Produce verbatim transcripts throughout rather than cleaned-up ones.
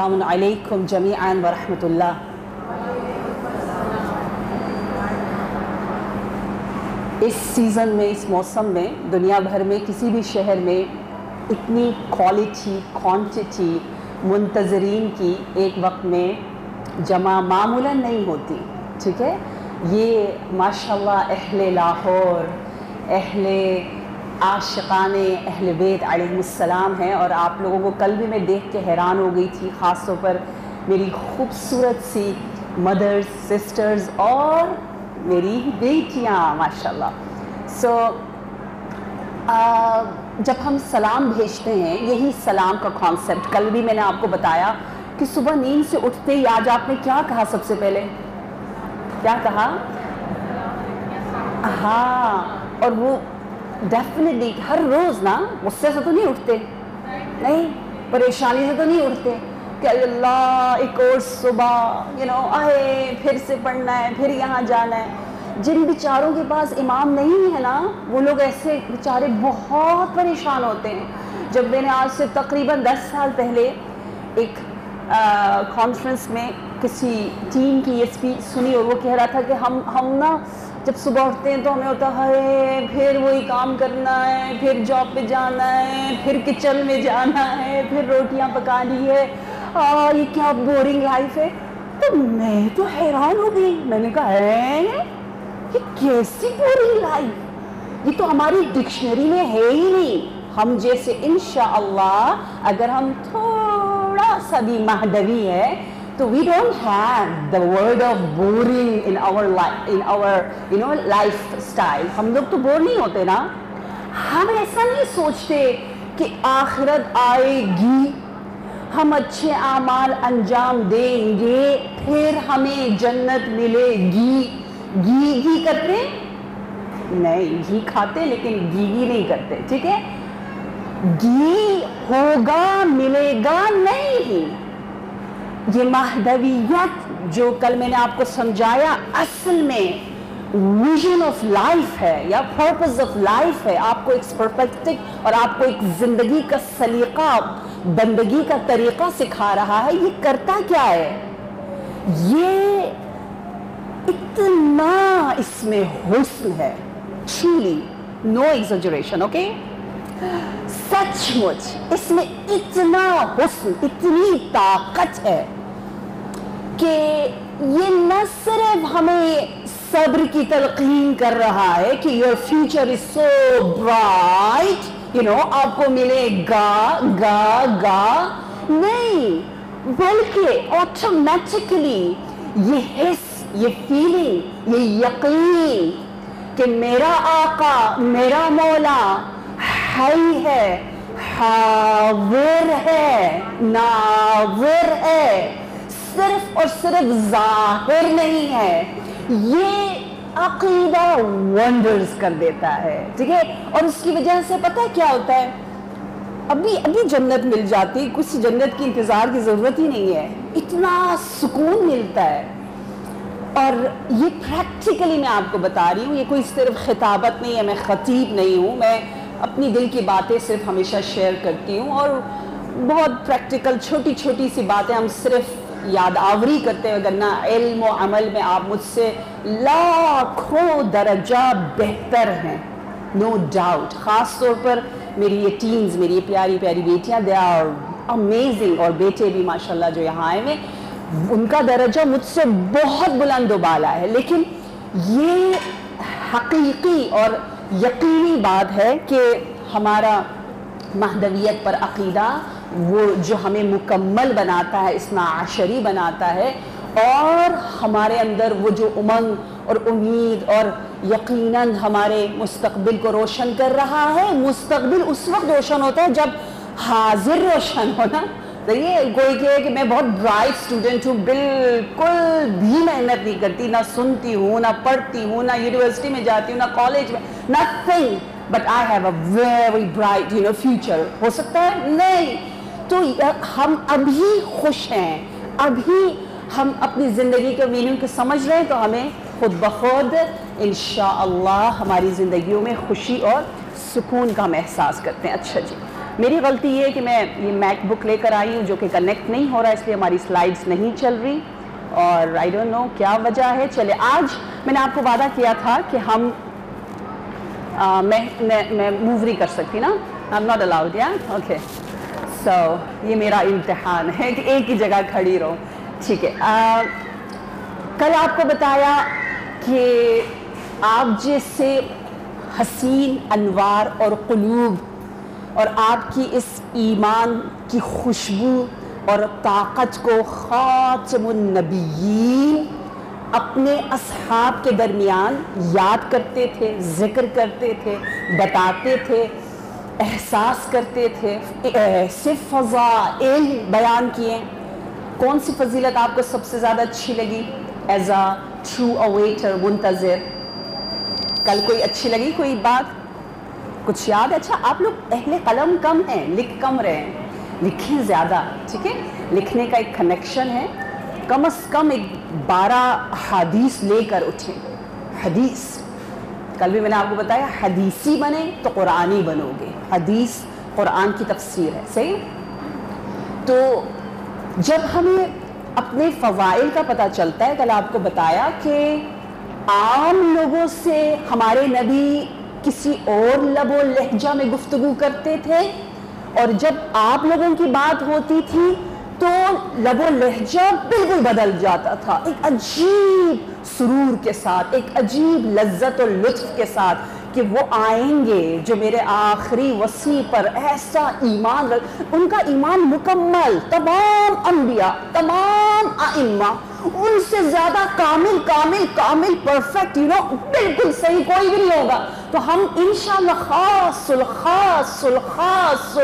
السلام علیکم جمیعاً ورحمۃ اللہ۔ اس سیزن میں، اس موسم میں دنیا بھر میں کسی بھی شہر میں اتنی کوالٹی کوانٹٹی منتظرین کی ایک وقت میں جمع معمولاً نہیں ہوتی، ٹھیک ہے۔ یہ ماشاءاللہ اہل لاہور، اہل عاشقان اہل بیت علیہ السلام ہیں، اور آپ لوگوں کو کل بھی میں دیکھ کے حیران ہو گئی تھی، خاص طور پر میری خوبصورت سی مدرز، سسٹرز اور میری بیٹیاں ماشاءاللہ۔ سو جب ہم سلام بھیجتے ہیں، یہی سلام کا کانسیپٹ کل بھی میں نے آپ کو بتایا کہ صبح نیند سے اٹھتے ہی آج آپ نے کیا کہا؟ سب سے پہلے کیا کہا؟ ہاں، اور وہ ڈیفینیٹلی ہر روز نا غصے سے تو نہیں اٹھتے، نہیں پریشانی سے تو نہیں اٹھتے کہ اللہ ایک اور صبح یو نو آئے، پھر سے پڑھنا ہے، پھر یہاں جانا ہے۔ جن بیچاروں کے پاس امام نہیں ہے نا، وہ لوگ ایسے بیچارے بہت پریشان ہوتے ہیں۔ جب میں نے آج سے تقریباً دس سال پہلے ایک کانفرنس میں کسی ٹیم کی یہ اسپیچ سنی، اور وہ کہہ رہا تھا کہ ہم ہم نا جب صبح اٹھتے ہیں تو ہمیں ہوتا ہے پھر وہی کام کرنا ہے، پھر جاب پہ جانا ہے، پھر کچن میں جانا ہے، پھر روٹیاں پکانی ہے، آ یہ کیا بورنگ لائف ہے۔ تو میں تو حیران ہو گئی، میں نے کہا ہے یہ کیسی بورنگ لائف، یہ تو ہماری ڈکشنری میں ہے ہی نہیں۔ ہم جیسے انشاءاللہ اگر ہم تھوڑا سا بھی مہدوی ہے تو we don't have the word of boring in our life, in our you know lifestyle۔ ہم لوگ تو بور نہیں ہوتے نا۔ ہم ایسا نہیں سوچتے کہ آخرت آئے گی، ہم اچھے اعمال انجام دیں گے، پھر ہمیں جنت ملے گی۔ گھی گھی کرتے نہیں، گھی کھاتے لیکن گھی گھی نہیں کرتے، ٹھیک ہے۔ گھی ہوگا ملے گا نہیں، یہ مہدویت جو کل میں نے آپ کو سمجھایا اصل میں ویژن آف لائف ہے یا پرپز آف لائف ہے۔ آپ کو ایک پرفیکٹ اور آپ کو ایک زندگی کا سلیقہ، بندگی کا طریقہ سکھا رہا ہے۔ یہ کرتا کیا ہے؟ یہ اتنا اس میں حسن ہے، truly no exaggeration، اوکے، سچ مچ اس میں اتنا حسن، اتنی طاقت ہے کہ یہ نہ صرف ہمیں صبر کی تلقین کر رہا ہے کہ your future is so bright، you know آپ کو ملے گا گا گا، نہیں، بلکہ آٹومیٹکلی یہ حس، یہ فیلنگ، یہ یقین کہ میرا آقا، میرا مولا حی ہے، حاضر ہے، ناظر ہے، صرف اور صرف ظاہر نہیں ہے، یہ عقیدہ ونڈرز کر دیتا ہے، ٹھیک ہے۔ اور اس کی وجہ سے پتہ کیا ہوتا ہے؟ ابھی ابھی جنت مل جاتی، کچھ جنت کی انتظار کی ضرورت ہی نہیں ہے، اتنا سکون ملتا ہے۔ اور یہ پریکٹیکلی میں آپ کو بتا رہی ہوں، یہ کوئی صرف خطابت نہیں ہے، میں خطیب نہیں ہوں، میں اپنی دل کی باتیں صرف ہمیشہ شیئر کرتی ہوں، اور بہت پریکٹیکل چھوٹی چھوٹی سی باتیں ہم صرف یاد آوری کرتے ہیں، ورنہ علم و عمل میں آپ مجھ سے لاکھوں درجہ بہتر ہیں، نو ڈاؤٹ۔ خاص طور پر میری یہ ٹینز، میری یہ پیاری پیاری بیٹیاں، دے آر امیزنگ، اور بیٹے بھی ماشاءاللہ جو یہاں آئے ہوئے، ان کا درجہ مجھ سے بہت بلند و بالا ہے، لیکن یہ حقیقی اور یقینی بات ہے کہ ہمارا مہدویت پر عقیدہ وہ جو ہمیں مکمل بناتا ہے، اثنا عشری بناتا ہے، اور ہمارے اندر وہ جو امنگ اور امید اور یقیناً ہمارے مستقبل کو روشن کر رہا ہے۔ مستقبل اس وقت روشن ہوتا ہے جب حاضر روشن ہونا۔ تو یہ کوئی کہے کہ میں بہت برائٹ اسٹوڈنٹ ہوں، بالکل بھی محنت نہیں کرتی، نہ سنتی ہوں، نہ پڑھتی ہوں، نہ یونیورسٹی میں جاتی ہوں، نہ کالج میں، nothing but I have a very bright you know future۔ ہو سکتا ہے؟ نہیں۔ تو ہم ابھی خوش ہیں، ابھی ہم اپنی زندگی کے میننگ کو سمجھ رہے ہیں، تو ہمیں خود بخود انشاءاللہ ہماری زندگیوں میں خوشی اور سکون کا ہم احساس کرتے ہیں۔ اچھا جی، میری غلطی یہ ہے کہ میں یہ میک بک لے کر آئی ہوں جو کہ کنیکٹ نہیں ہو رہا، اس لیے ہماری سلائڈز نہیں چل رہی اور آئی ڈونٹ نو کیا وجہ ہے. چلے آج میں نے آپ کو وعدہ کیا تھا کہ ہم میں میں موو نہیں کر سکتی نا، آئی ایم ناٹ الاؤڈ یا اوکے. سو یہ میرا امتحان ہے کہ ایک ہی جگہ کھڑی رہوں. ٹھیک ہے. کل آپ کو بتایا کہ آپ جیسے حسین انوار اور قلوب اور آپ کی اس ایمان کی خوشبو اور طاقت کو خاتم النبیین اپنے اصحاب کے درمیان یاد کرتے تھے، ذکر کرتے تھے، بتاتے تھے، احساس کرتے تھے، ایسے فضائل بیان کیے. کون سی فضیلت آپ کو سب سے زیادہ اچھی لگی ایز اے ٹرو اویٹر، منتظر؟ کل کوئی اچھی لگی کوئی بات کچھ یاد ہے؟ اچھا آپ لوگ اہل قلم کم ہیں، لکھ کم رہے ہیں، لکھیں زیادہ. ٹھیک ہے، لکھنے کا ایک کنیکشن ہے. کم از کم ایک بارہ حدیث لے کر اٹھیں. حدیث کل بھی میں نے آپ کو بتایا حدیثی بنے تو قرآنی بنو گے. حدیث قرآن کی تفسیر ہے. صحیح. تو جب ہمیں اپنے فضائل کا پتہ چلتا ہے، کل آپ کو بتایا کہ عام لوگوں سے ہمارے نبی کسی اور لب و لہجہ میں گفتگو کرتے تھے اور جب آپ لوگوں کی بات ہوتی تھی تو لب و لہجہ بالکل بدل جاتا تھا، ایک عجیب سرور کے ساتھ، ایک عجیب لذت و لطف کے ساتھ کہ وہ آئیں گے جو میرے آخری وصی پر ایسا ایمان رکھ. ان کا ایمان مکمل، تمام انبیاء، تمام ائمہ ان سے زیادہ کامل کامل کامل پرفیکٹ، یو نو بالکل صحیح کوئی بھی نہیں ہوگا. تو ہم انشاءاللہ خاص الخاص الخاص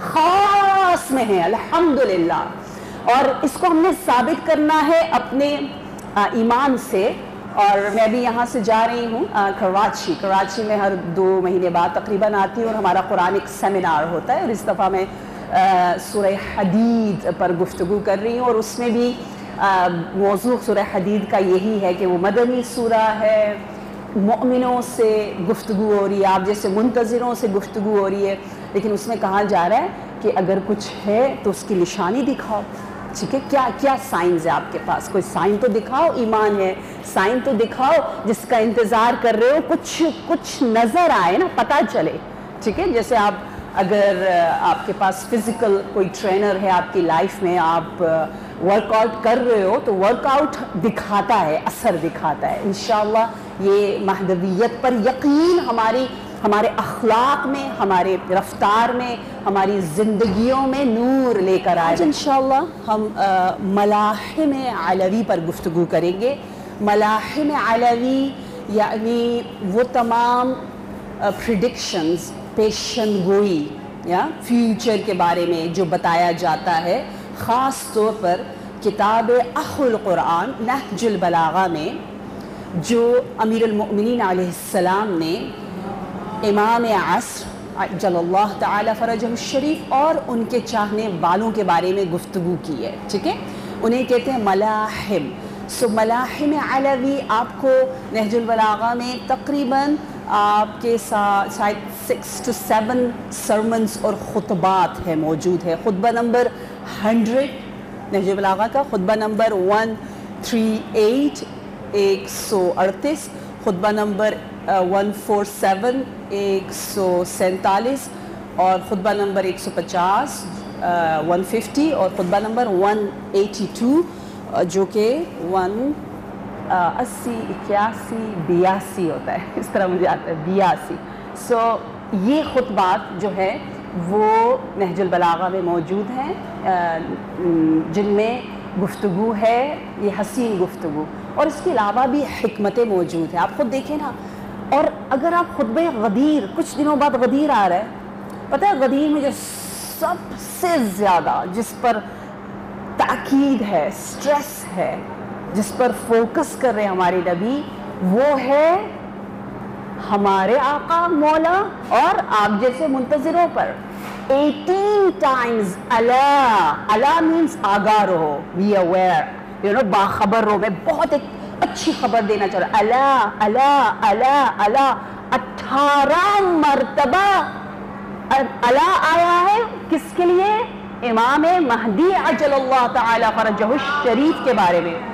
الخاص میں ہیں الحمدللہ. اور اس کو ہم نے ثابت کرنا ہے اپنے ایمان سے. اور میں بھی یہاں سے جا رہی ہوں کراچی. کراچی میں ہر دو مہینے بعد تقریباً آتی ہوں اور ہمارا قرآنک سیمینار ہوتا ہے اور اس دفعہ میں سورہ حدید پر گفتگو کر رہی ہوں اور اس میں بھی موضوع سورہ حدید کا یہی ہے کہ وہ مدنی سورہ ہے، مؤمنوں سے گفتگو ہو رہی ہے، آپ جیسے منتظروں سے گفتگو ہو رہی ہے، لیکن اس میں کہا جا رہا ہے کہ اگر کچھ ہے تو اس کی نشانی دکھاؤ. ٹھیک ہے، کیا کیا سائنز ہے آپ کے پاس؟ کوئی سائن تو دکھاؤ. ایمان ہے، سائن تو دکھاؤ جس کا انتظار کر رہے ہو، کچھ کچھ نظر آئے نا، پتہ چلے. ٹھیک ہے، جیسے آپ اگر آپ کے پاس فزیکل کوئی ٹرینر ہے آپ کی لائف میں، آپ ورک آؤٹ کر رہے ہو تو ورک آؤٹ دکھاتا ہے، اثر دکھاتا ہے. انشاءاللہ یہ مہدویت پر یقین ہماری ہمارے اخلاق میں، ہمارے رفتار میں، ہماری زندگیوں میں نور لے کر آئے. آج انشاءاللہ ہم ملاحم علوی پر گفتگو کریں گے. ملاحم علوی یعنی وہ تمام پریڈکشنز، پیشن گوئی یا فیوچر کے بارے میں جو بتایا جاتا ہے، خاص طور پر کتاب اخ القرآن نہج البلاغہ میں جو امیر المؤمنین علیہ السلام نے امام عصر جل اللہ تعالی فرجہ الشریف اور ان کے چاہنے والوں کے بارے میں گفتگو کی ہے. ٹھیک ہے، انہیں کہتے ہیں ملاحم. سو ملاحم علوی آپ کو نہج البلاغہ میں تقریباً آپ کے ساتھ شاید سکس ٹو سیون سرمنز اور خطبات ہے موجود ہے. خطبہ نمبر ہنڈریڈ نہج البلاغہ کا، خطبہ نمبر ون تھری ایٹ ایک سو اڑتیس، خطبہ نمبر ون فور سیون ایک سو سینتالیس اور خطبہ نمبر ایک سو پچاس ون ففٹی اور خطبہ نمبر ون ایٹی ٹو جو کہ ون اسی اکیاسی بیاسی ہوتا ہے، اس طرح مجھے آتا ہے بیاسی. سو یہ خطبات جو ہے وہ نہج البلاغہ میں موجود ہیں جن میں گفتگو ہے، یہ حسین گفتگو، اور اس کے علاوہ بھی حکمتیں موجود ہیں. آپ خود دیکھیں نا. اور اگر آپ خطبہ غدیر، کچھ دنوں بعد غدیر آ رہا ہے، پتہ ہے غدیر میں جو سب سے زیادہ جس پر تاکید ہے، سٹریس ہے، جس پر فوکس کر رہے ہمارے نبی، وہ ہے ہمارے آقا مولا اور آپ جیسے منتظروں پر. ایٹین ٹائمز الا، الا مینس آگاہ رہو، بی اویئر، یو نو باخبر رہو. میں بہت ایک اچھی خبر دینا چاہ رہا ہوں. الا الا الا الا اٹھارہ مرتبہ الا آیا ہے کس کے لیے؟ امام مہدی عجل اللہ تعالی فرجہ الشریف کے بارے میں.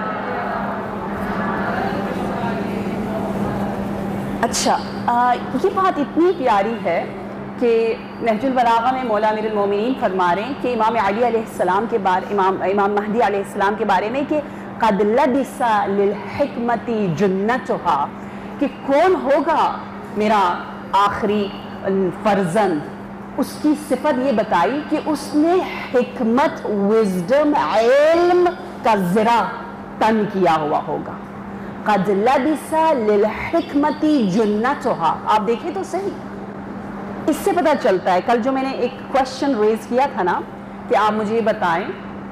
اچھا یہ بات اتنی پیاری ہے کہ نہج البلاغہ میں مولا امیر المومنین فرما رہے ہیں کہ امام علی علیہ السلام کے بارے امام امام مہدی علیہ السلام کے بارے میں کہ قد لبس للحکمت جنتها، کہ کون ہوگا میرا آخری فرزند. اس کی صفت یہ بتائی کہ اس نے حکمت، وزڈم، علم کا زرہ تن کیا ہوا ہوگا. قد لبس للحکمت جنتها، آپ دیکھیں تو صحیح. اس سے پتہ چلتا ہے، کل جو میں نے ایک کوشچن ریز کیا تھا نا کہ آپ مجھے یہ بتائیں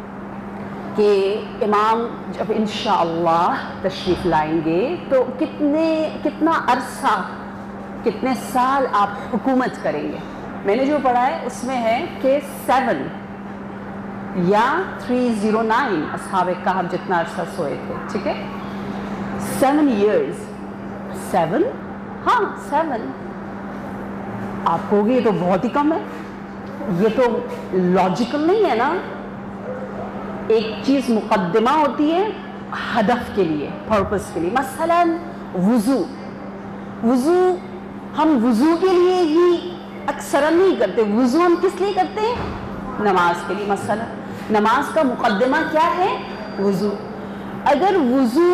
کہ امام جب انشاءاللہ تشریف لائیں گے تو کتنے کتنا عرصہ کتنے سال آپ حکومت کریں گے. میں نے جو پڑھا ہے اس میں ہے کہ سیون یا تھری زیرو نائن اصحاب کہف جتنا عرصہ سوئے تھے، ٹھیک ہے، سیون ایئرز. سیون ہاں سیون آپ کہو گے یہ تو بہت ہی کم ہے. یہ تو لاجیکل نہیں ہے نا. ایک چیز مقدمہ ہوتی ہے ہدف کے لیے، پرپس کے لیے. مثلا وضو وضو ہم وضو کے لیے ہی اکثر نہیں کرتے. وضو ہم کس لیے کرتے ہیں؟ نماز کے لیے. مثلا نماز کا مقدمہ کیا ہے؟ وضو. اگر وضو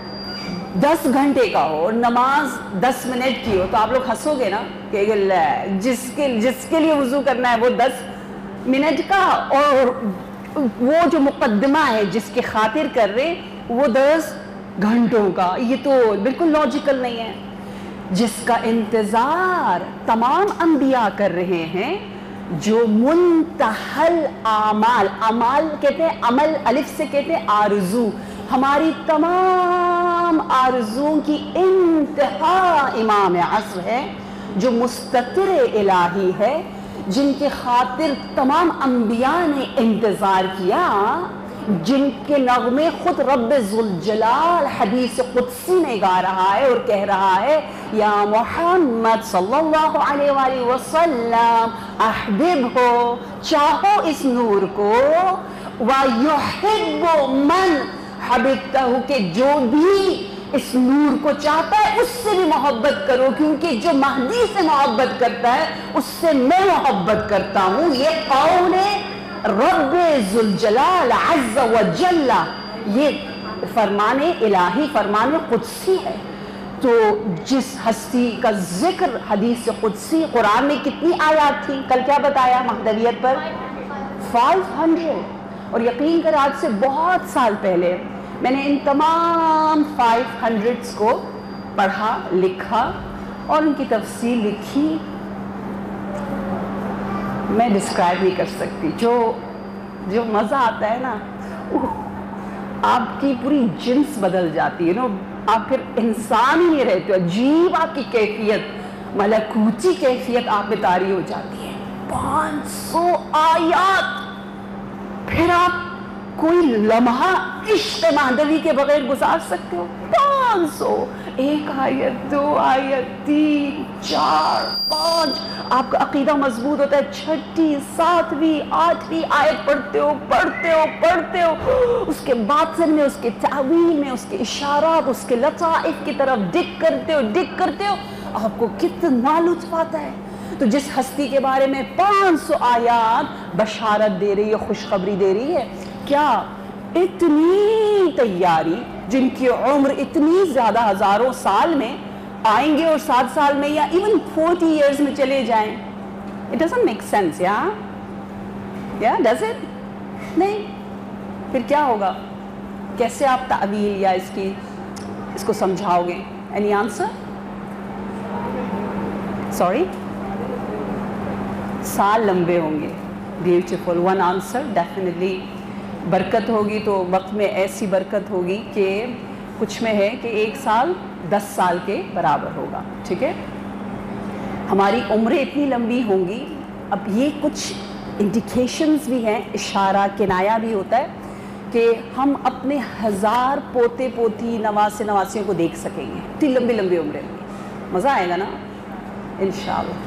دس گھنٹے کا ہو اور نماز دس منٹ کی ہو تو آپ لوگ ہنسو گے نا کہ جس کے جس کے لیے وضو کرنا ہے وہ دس منٹ کا، اور وہ جو مقدمہ ہے جس کے خاطر کر رہے وہ دس گھنٹوں کا. یہ تو بالکل لاجیکل نہیں ہے. جس کا انتظار تمام انبیاء کر رہے ہیں، جو منتہل اعمال، اعمال کہتے ہیں عمل، الف سے کہتے ہیں آرزو، ہماری تمام آرزوں کی انتہا امام عصر ہے، جو مستتر الہی ہے، جن کے خاطر تمام انبیاء نے انتظار کیا، جن کے نغمے خود رب ذوالجلال حدیث قدسی میں گا رہا ہے اور کہہ رہا ہے یا محمد صلی اللہ علیہ وآلہ وسلم احبب ہو، چاہو اس نور کو، وَيُحِبُّ مَنْ حَبِبْتَهُ، کہ جو بھی اس نور کو چاہتا ہے اس سے بھی محبت کرو، کیونکہ جو مہدی سے محبت کرتا ہے اس سے میں محبت کرتا ہوں. یہ قول رب ذوالجلال عز و جل، یہ فرمان الہی، فرمان قدسی ہے. تو جس ہستی کا ذکر حدیث قدسی، قرآن میں کتنی آیات تھی؟ کل کیا بتایا مہدویت پر؟ Five hundred. اور یقین کر آج سے بہت سال پہلے میں نے ان تمام فائیو ہنڈریڈس کو پڑھا، لکھا اور ان کی تفصیل لکھی. میں ڈسکرائب نہیں کر سکتی. جو جو مزہ آتا ہے نا، آپ کی پوری جنس بدل جاتی ہے نا. آپ پھر انسان ہی نہیں رہتے، عجیب آپ کی کیفیت، ملکوتی کیفیت آپ میں طاری ہو جاتی ہے. پانچ سو آیات، پھر آپ کوئی لمحہ عشق مہدوی کے بغیر گزار سکتے ہو؟ پانچ سو، ایک آیت، دو آیت، تین، چار، پانچ، آپ کا عقیدہ مضبوط ہوتا ہے. چھٹی، ساتویں، آٹھویں آیت پڑھتے ہو پڑھتے ہو پڑھتے ہو اس کے باطن میں، اس کے تعویل میں، اس کے اشارات، اس کے لطائف کی طرف ڈگ کرتے ہو ڈگ کرتے ہو آپ کو کتنا لطف آتا ہے. تو جس ہستی کے بارے میں پانچ سو آیات بشارت دے رہی ہے، خوشخبری دے رہی ہے، کیا اتنی تیاری، جن کی عمر اتنی زیادہ ہزاروں سال میں آئیں گے اور سات سال میں یا ایون فورٹی ایئرز میں چلے جائیں. It doesn't make sense, yeah? Yeah, does it? نہیں. پھر کیا ہوگا؟ کیسے آپ تعویل یا اس کی اس کو سمجھاؤ گے؟ Any answer? Sorry? سال لمبے ہوں گے. Beautiful. One answer, definitely. برکت ہوگی تو وقت میں ایسی برکت ہوگی کہ کچھ میں ہے کہ ایک سال دس سال کے برابر ہوگا. ٹھیک ہے، ہماری عمریں اتنی لمبی ہوں گی. اب یہ کچھ انڈیکیشنز بھی ہیں، اشارہ کنایا بھی ہوتا ہے کہ ہم اپنے ہزار پوتے پوتی نواسے نواسیوں کو دیکھ سکیں گے. اتنی لمبی لمبی عمریں ہوں گی. مزہ آئے گا نا انشاءاللہ.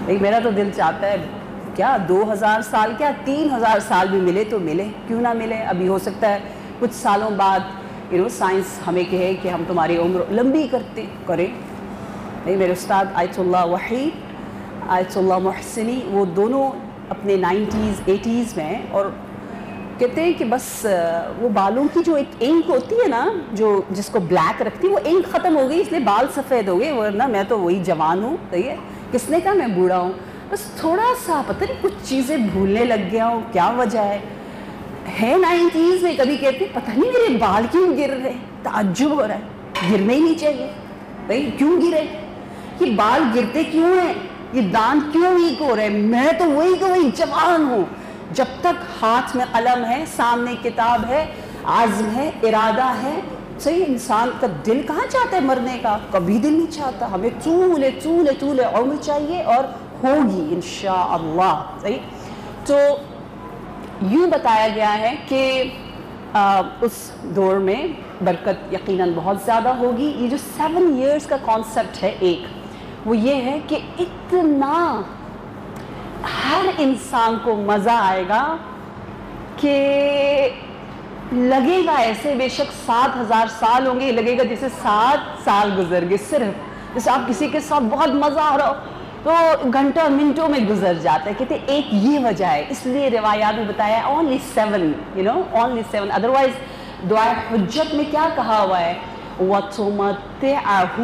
ایک میرا تو دل چاہتا ہے کیا دو ہزار سال کیا تین ہزار سال بھی ملے تو ملے، کیوں نہ ملے. ابھی ہو سکتا ہے کچھ سالوں بعد یو نو سائنس ہمیں کہے کہ ہم تمہاری عمر لمبی کرتے کریں. نہیں میرے استاد آیت اللہ وحید، آیت اللہ محسنی، وہ دونوں اپنے نائنٹیز ایٹیز میں ہیں، اور کہتے ہیں کہ بس وہ بالوں کی جو ایک اینک ہوتی ہے نا جو جس کو بلیک رکھتی ہے، وہ اینک ختم ہو گئی اس لیے بال سفید ہو گئے، ورنہ میں تو وہی جوان ہوں. صحیح ہے، کس نے کہا میں بوڑھا ہوں؟ بس تھوڑا سا پتہ نہیں کچھ چیزیں بھولنے لگ گیا ہوں، کیا وجہ ہے. ہے نائنٹیز میں کبھی کہتے پتہ نہیں میرے بال کیوں گر رہے، تعجب ہو رہا ہے، گرنے ہی نہیں چاہیے. بھائی کیوں گرے؟ یہ بال گرتے کیوں ہیں؟ یہ دانت کیوں ویک ہو رہے ہیں؟ میں تو وہی کہ وہی جوان ہوں. جب تک ہاتھ میں قلم ہے، سامنے کتاب ہے، عزم ہے، ارادہ ہے. صحیح، انسان کا دل کہاں چاہتا ہے مرنے کا؟ کبھی دل نہیں چاہتا. ہمیں طول طول طول عمر چاہیے، اور ہوگی انشاءاللہ. صحیح. تو یوں بتایا گیا ہے کہ آ, اس دور میں برکت یقیناً بہت زیادہ ہوگی. یہ جو سیون ایئرس کا کانسیپٹ ہے ایک، وہ یہ ہے کہ اتنا ہر انسان کو مزہ آئے گا کہ لگے گا ایسے، بے شک سات ہزار سال ہوں گے، لگے گا جیسے سات سال گزر گئے. صرف جیسے آپ کسی کے ساتھ بہت مزہ آ رہا ہو تو گھنٹوں منٹوں میں گزر جاتا ہے. کہتے ہیں ایک یہ وجہ ہے، اس لیے روایات میں بتایا only seven, you know only seven. Otherwise دعائے حجت میں کیا کہا ہوا ہے؟ وَتُمَتِّعَهُ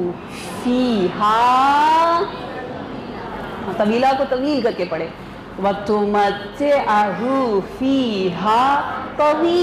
فِيهَا، طویلہ کو طویل کر کے پڑھے، وَتُمَتِّعَهُ فِيهَا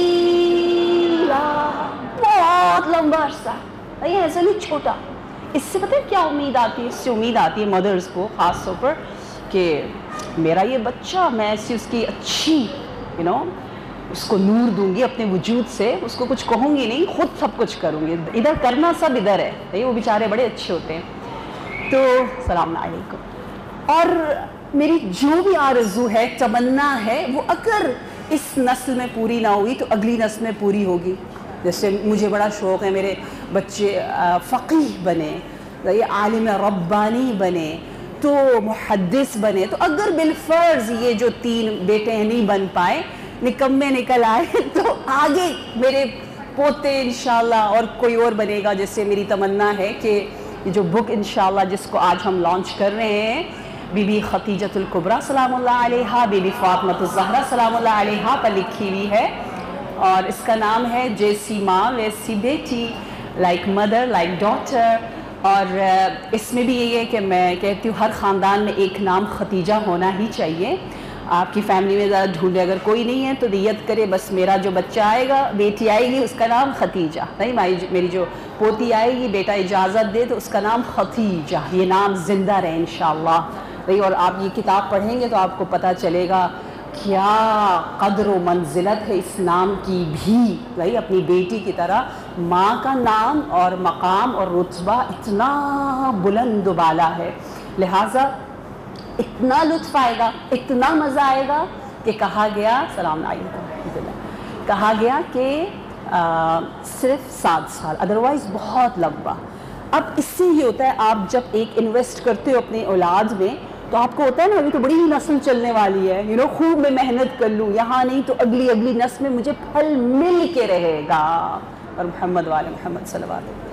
طَوِيلًا، بہت لمبا عرصہ. یہ ایسا نہیں چھوٹا. اس سے پتہ ہے کیا امید آتی ہے؟ اس سے امید آتی ہے مدرز کو خاص طور پر کہ میرا یہ بچہ، میں ایسی اس کی اچھی یو نو اس کو نور دوں گی اپنے وجود سے، اس کو کچھ کہوں گی نہیں، خود سب کچھ کروں گی. ادھر کرنا سب ادھر ہے. وہ بیچارے بڑے اچھے ہوتے ہیں. تو السلام علیکم. اور میری جو بھی آرزو ہے، تمنا ہے، وہ اگر اس نسل میں پوری نہ ہوئی تو اگلی نسل میں پوری ہوگی. جیسے مجھے بڑا شوق ہے میرے بچے فقیہ بنے، عالم ربانی بنے، تو محدث بنے. تو اگر بالفرض یہ جو تین بیٹے ہیں نہیں بن پائے، نکمے نکل آئے، تو آگے میرے پوتے انشاءاللہ اور کوئی اور بنے گا. جیسے میری تمنا ہے کہ یہ جو بک انشاءاللہ جس کو آج ہم لانچ کر رہے ہیں، بی بی خدیجۃ الکبریٰ سلام اللہ علیہا، بی بی فاطمۃ الزہرا سلام اللہ علیہا پر لکھی ہوئی ہے، اور اس کا نام ہے جیسی ماں ویسی بیٹی، لائک مدر لائک ڈاٹر. اور اس میں بھی یہی ہے کہ میں کہتی ہوں ہر خاندان میں ایک نام ختیجہ ہونا ہی چاہیے. آپ کی فیملی میں ذرا ڈھونڈے، اگر کوئی نہیں ہے تو نیت کرے بس میرا جو بچہ آئے گا، بیٹی آئے گی، اس کا نام ختیجہ. نہیں، میری جو پوتی آئے گی، بیٹا اجازت دے تو اس کا نام ختیجہ، یہ نام زندہ رہے انشاءاللہ. اور آپ یہ کتاب پڑھیں گے تو آپ کو پتہ چلے گا کیا قدر و منزلت ہے اس نام کی بھی. بھائی اپنی بیٹی کی طرح ماں کا نام اور مقام اور رتبہ اتنا بلند و بالا ہے، لہٰذا اتنا لطف آئے گا، اتنا مزہ آئے گا کہ کہا گیا السلام علیکم، کہا گیا کہ آ, صرف سات سال، ادروائز بہت لمبا. اب اس سے یہ ہوتا ہے آپ جب ایک انویسٹ کرتے ہو اپنے اولاد میں تو آپ کو ہوتا ہے نا ابھی تو بڑی ہی نسل چلنے والی ہے، یو نو خوب میں محنت کر لوں، یہاں نہیں تو اگلی اگلی نسل میں مجھے پھل مل کے رہے گا. اور محمد والے محمد صلی اللہ علیہ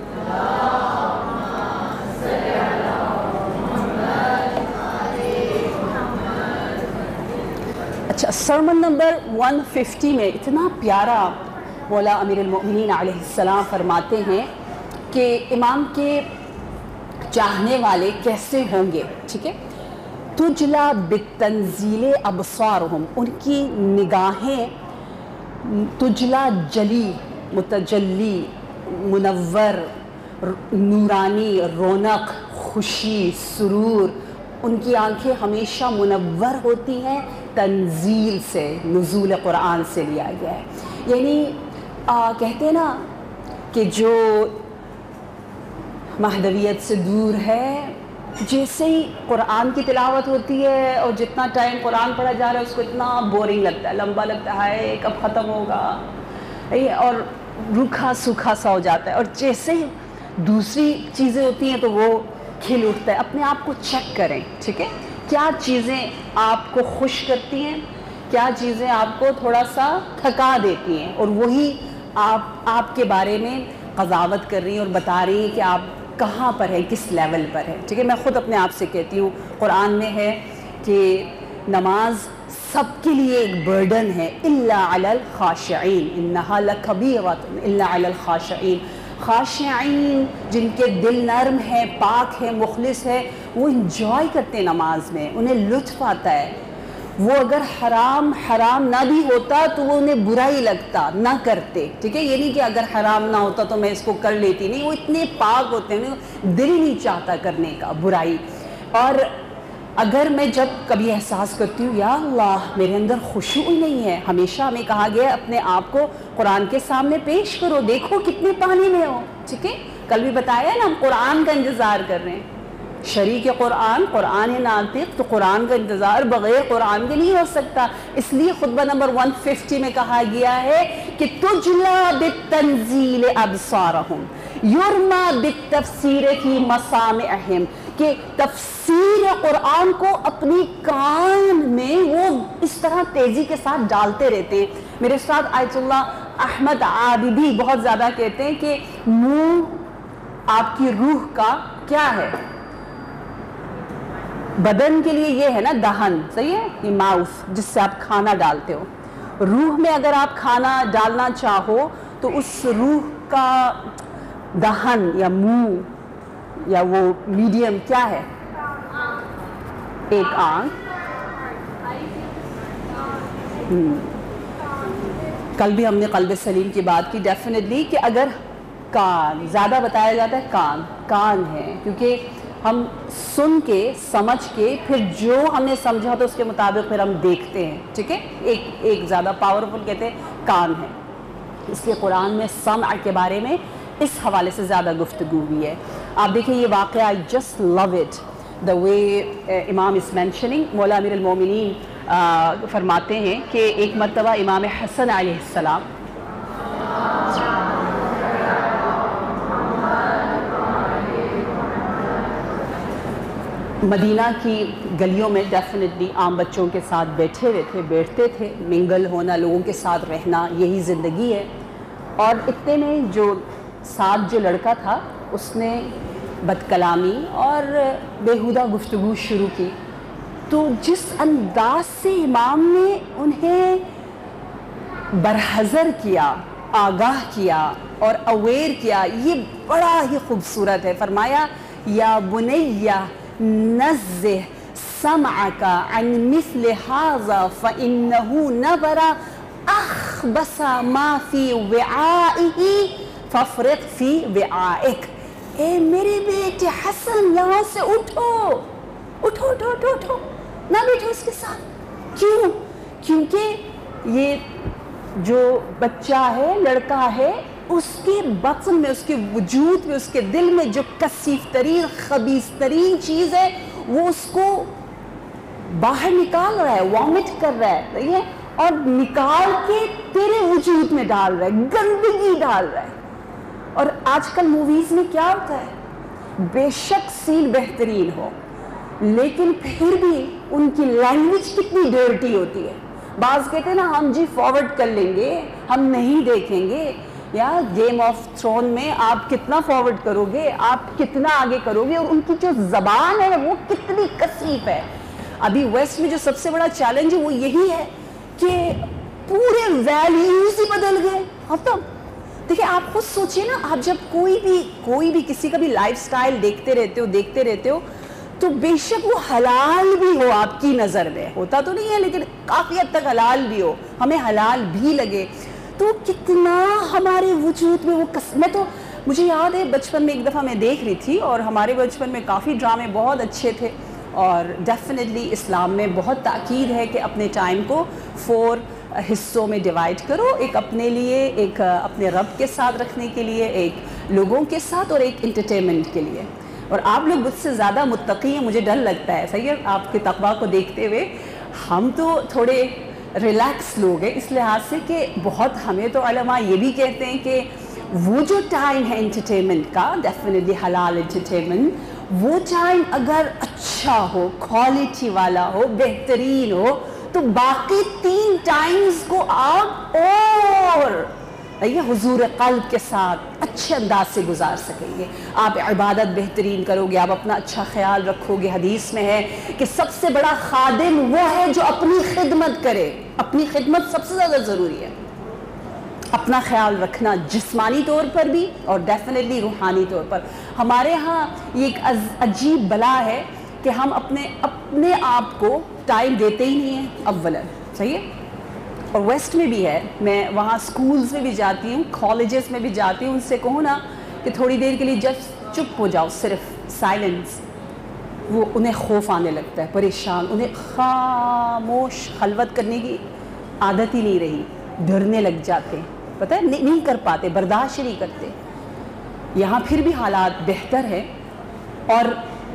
وسلم. اچھا، سرمن نمبر ون ففٹی میں اتنا پیارا مولا امیر المؤمنین علیہ السلام فرماتے ہیں کہ امام کے چاہنے والے کیسے ہوں گے. ٹھیک ہے، تجلا بالتنزیل ابصارہم، ان کی نگاہیں تجلا جلی، متجلی، منور، نورانی، رونق، خوشی، سرور، ان کی آنکھیں ہمیشہ منور ہوتی ہیں. تنزیل سے، نزول قرآن سے لیا گیا ہے. یعنی آ, کہتے ہیں نا کہ جو مہدویت سے دور ہے، جیسے ہی قرآن کی تلاوت ہوتی ہے اور جتنا ٹائم قرآن پڑھا جا رہا ہے اس کو اتنا بورنگ لگتا ہے، لمبا لگتا ہے، کب ختم ہوگا، اور روکھا سوکھا سا ہو جاتا ہے. اور جیسے دوسری چیزیں ہوتی ہیں تو وہ کھل اٹھتا ہے. اپنے آپ کو چیک کریں. ٹھیک ہے، کیا چیزیں آپ کو خوش کرتی ہیں, کیا چیزیں آپ کو تھوڑا سا تھکا دیتی ہیں, اور وہی آپ آپ کے بارے میں قضاوت کر رہی ہیں اور بتا رہی ہیں کہ آپ کہاں پر ہیں, کس لیول پر ہیں. ٹھیک ہے, میں خود اپنے آپ سے کہتی ہوں, قرآن میں ہے کہ نماز سب کے لیے ایک برڈن ہے, الا علی الخاشعین انہا لکبیرۃ الا علی الخاشعین. خاشعین جن کے دل نرم ہے, پاک ہے, مخلص ہے, وہ انجوائے کرتے ہیں نماز میں, انہیں لطف آتا ہے. وہ اگر حرام حرام نہ بھی ہوتا تو وہ انہیں برا ہی لگتا, نہ کرتے. ٹھیک ہے, یہ نہیں کہ اگر حرام نہ ہوتا تو میں اس کو کر لیتی, نہیں, وہ اتنے پاک ہوتے ہیں, دل ہی نہیں چاہتا کرنے کا برائی. اور اگر میں جب کبھی احساس کرتی ہوں یا اللہ میرے اندر خشوع ہی نہیں ہے, ہمیشہ ہمیں کہا گیا ہے اپنے آپ کو قرآن کے سامنے پیش کرو, دیکھو کتنے پانی میں ہو. ٹھیک ہے, کل بھی بتایا نا ہم قرآن کا انتظار کر رہے ہیں, شریک قرآن, قرآن ناطق, تو قرآن کا انتظار بغیر قرآن کے نہیں ہو سکتا. اس لیے خطبہ نمبر ایک سو پچاس میں کہا گیا ہے کہ تجلا بالتنزیل ابصارہم یرما بالتفسیر فی مسامعہم, کہ تفسیر قرآن کو اپنی کان میں وہ اس طرح تیزی کے ساتھ ڈالتے رہتے ہیں. میرے استاد آیت اللہ احمد عابدی بہت زیادہ کہتے ہیں کہ منہ آپ کی روح کا کیا ہے, بدن کے لیے یہ ہے نا دہن, صحیح ہے, یہ ماؤس جس سے آپ کھانا ڈالتے ہو. روح میں اگر آپ کھانا ڈالنا چاہو تو اس روح کا دہن یا منہ یا وہ میڈیم کیا ہے, ایک آنکھ. کل بھی ہم نے قلب سلیم کی بات کی ڈیفینیٹلی کہ اگر کان, زیادہ بتایا جاتا ہے کان, کان ہے کیونکہ ہم سن کے سمجھ کے پھر جو ہم نے سمجھا تو اس کے مطابق پھر ہم دیکھتے ہیں. ٹھیک ہے, ایک ایک زیادہ پاورفل کہتے ہیں کان ہے. اس لیے قرآن میں سمع کے بارے میں اس حوالے سے زیادہ گفتگو ہوئی ہے. آپ دیکھیں یہ واقعہ, I just love it the way امام is mentioning. مولا امیر المومنین فرماتے ہیں کہ ایک مرتبہ امام حسن علیہ السلام مدینہ کی گلیوں میں ڈیفینیٹلی عام بچوں کے ساتھ بیٹھے ہوئے تھے, بیٹھتے تھے, منگل ہونا, لوگوں کے ساتھ رہنا, یہی زندگی ہے. اور اتنے میں جو ساتھ جو لڑکا تھا اس نے بد کلامی اور بیہودہ گفتگو شروع کی. تو جس انداز سے امام نے انہیں برحضر کیا, آگاہ کیا اور اویئر کیا, یہ بڑا ہی خوبصورت ہے. فرمایا یا بنیہ نزہ سمعک عن مثل هذا فإنه نظر اخبث ما في وعائه فافرغ في وعائك. اے میرے بیٹے حسن, یہاں سے اٹھو اٹھو اٹھو اٹھو اٹھو نہ بیٹھو اس کے ساتھ. کیوں؟ کیونکہ یہ جو بچہ ہے, لڑکا ہے, اس کے بطن میں, اس کے وجود میں, اس کے دل میں جو کثیف ترین خبیث ترین چیز ہے وہ اس کو باہر نکال رہا ہے, وامٹ کر رہا ہے, صحیح ہے, اور نکال کے تیرے وجود میں ڈال رہا ہے, گندگی ڈال رہا ہے. اور آج کل موویز میں کیا ہوتا ہے, بے شک سین بہترین ہو لیکن پھر بھی ان کی لینگویج کتنی ڈرٹی ہوتی ہے. بعض کہتے ہیں نا ہم جی فارورڈ کر لیں گے, ہم نہیں دیکھیں گے. یا گیم آف تھرون میں آپ کتنا فارورڈ کرو گے, آپ کتنا آگے کرو گے, اور ان کی جو زبان ہے وہ کتنی کثیف ہے. ابھی ویسٹ میں جو سب سے بڑا چیلنج ہے وہ یہی ہے کہ پورے ویلیوز ہی بدل گئے. ختم. دیکھیں آپ خود سوچئے نا, آپ جب کوئی بھی کوئی بھی کسی کا بھی لائف سٹائل دیکھتے رہتے ہو دیکھتے رہتے ہو تو بے شک وہ حلال بھی ہو آپ کی نظر میں, ہوتا تو نہیں ہے لیکن کافی حد تک حلال بھی ہو, ہمیں حلال بھی لگے, تو کتنا ہمارے وجود میں وہ کس... میں تو مجھے یاد ہے بچپن میں ایک دفعہ میں دیکھ رہی تھی, اور ہمارے بچپن میں کافی ڈرامے بہت اچھے تھے, اور ڈیفینیٹلی اسلام میں بہت تاکید ہے کہ اپنے ٹائم کو فور حصوں میں ڈیوائڈ کرو, ایک اپنے لیے, ایک اپنے رب کے ساتھ رکھنے کے لیے, ایک لوگوں کے ساتھ, اور ایک انٹرٹینمنٹ کے لیے. اور آپ لوگ مجھ سے زیادہ متقی ہیں, مجھے ڈر لگتا ہے, صحیح ہے, آپ کے تقویٰ کو دیکھتے ہوئے. ہم تو تھوڑے ریلیکس لوگ ہیں اس لحاظ سے کہ بہت, ہمیں تو علماء یہ بھی کہتے ہیں کہ وہ جو ٹائم ہے انٹرٹینمنٹ کا, ڈیفینیٹلی حلال انٹرٹینمنٹ, وہ ٹائم اگر اچھا ہو، کوالٹی والا ہو، بہترین ہو، تو باقی تین ٹائمز کو آپ اور یہ حضور قلب کے ساتھ اچھے انداز سے گزار سکیں گے. آپ عبادت بہترین کرو گے، آپ اپنا اچھا خیال رکھو گے. حدیث میں ہے کہ سب سے بڑا خادم وہ ہے جو اپنی خدمت کرے. اپنی خدمت سب سے زیادہ ضروری ہے. اپنا خیال رکھنا جسمانی طور پر بھی اور ڈیفینیٹلی روحانی طور پر. ہمارے ہاں یہ ایک عجیب بلا ہے کہ ہم اپنے اپنے آپ کو ٹائم دیتے ہی نہیں ہیں اولاً. صحیح ہے؟ اور ویسٹ میں بھی ہے. میں وہاں سکولز میں بھی جاتی ہوں، کالجز میں بھی جاتی ہوں. ان سے کہوں نا کہ تھوڑی دیر کے لیے جب چپ ہو جاؤ، صرف سائلنس، وہ انہیں خوف آنے لگتا ہے، پریشان، انہیں خاموش خلوت کرنے کی عادت ہی نہیں رہی، ڈرنے لگ جاتے ہیں. پتہ ہے نہیں کر پاتے، برداشت نہیں کرتے. یہاں پھر بھی حالات بہتر ہے. اور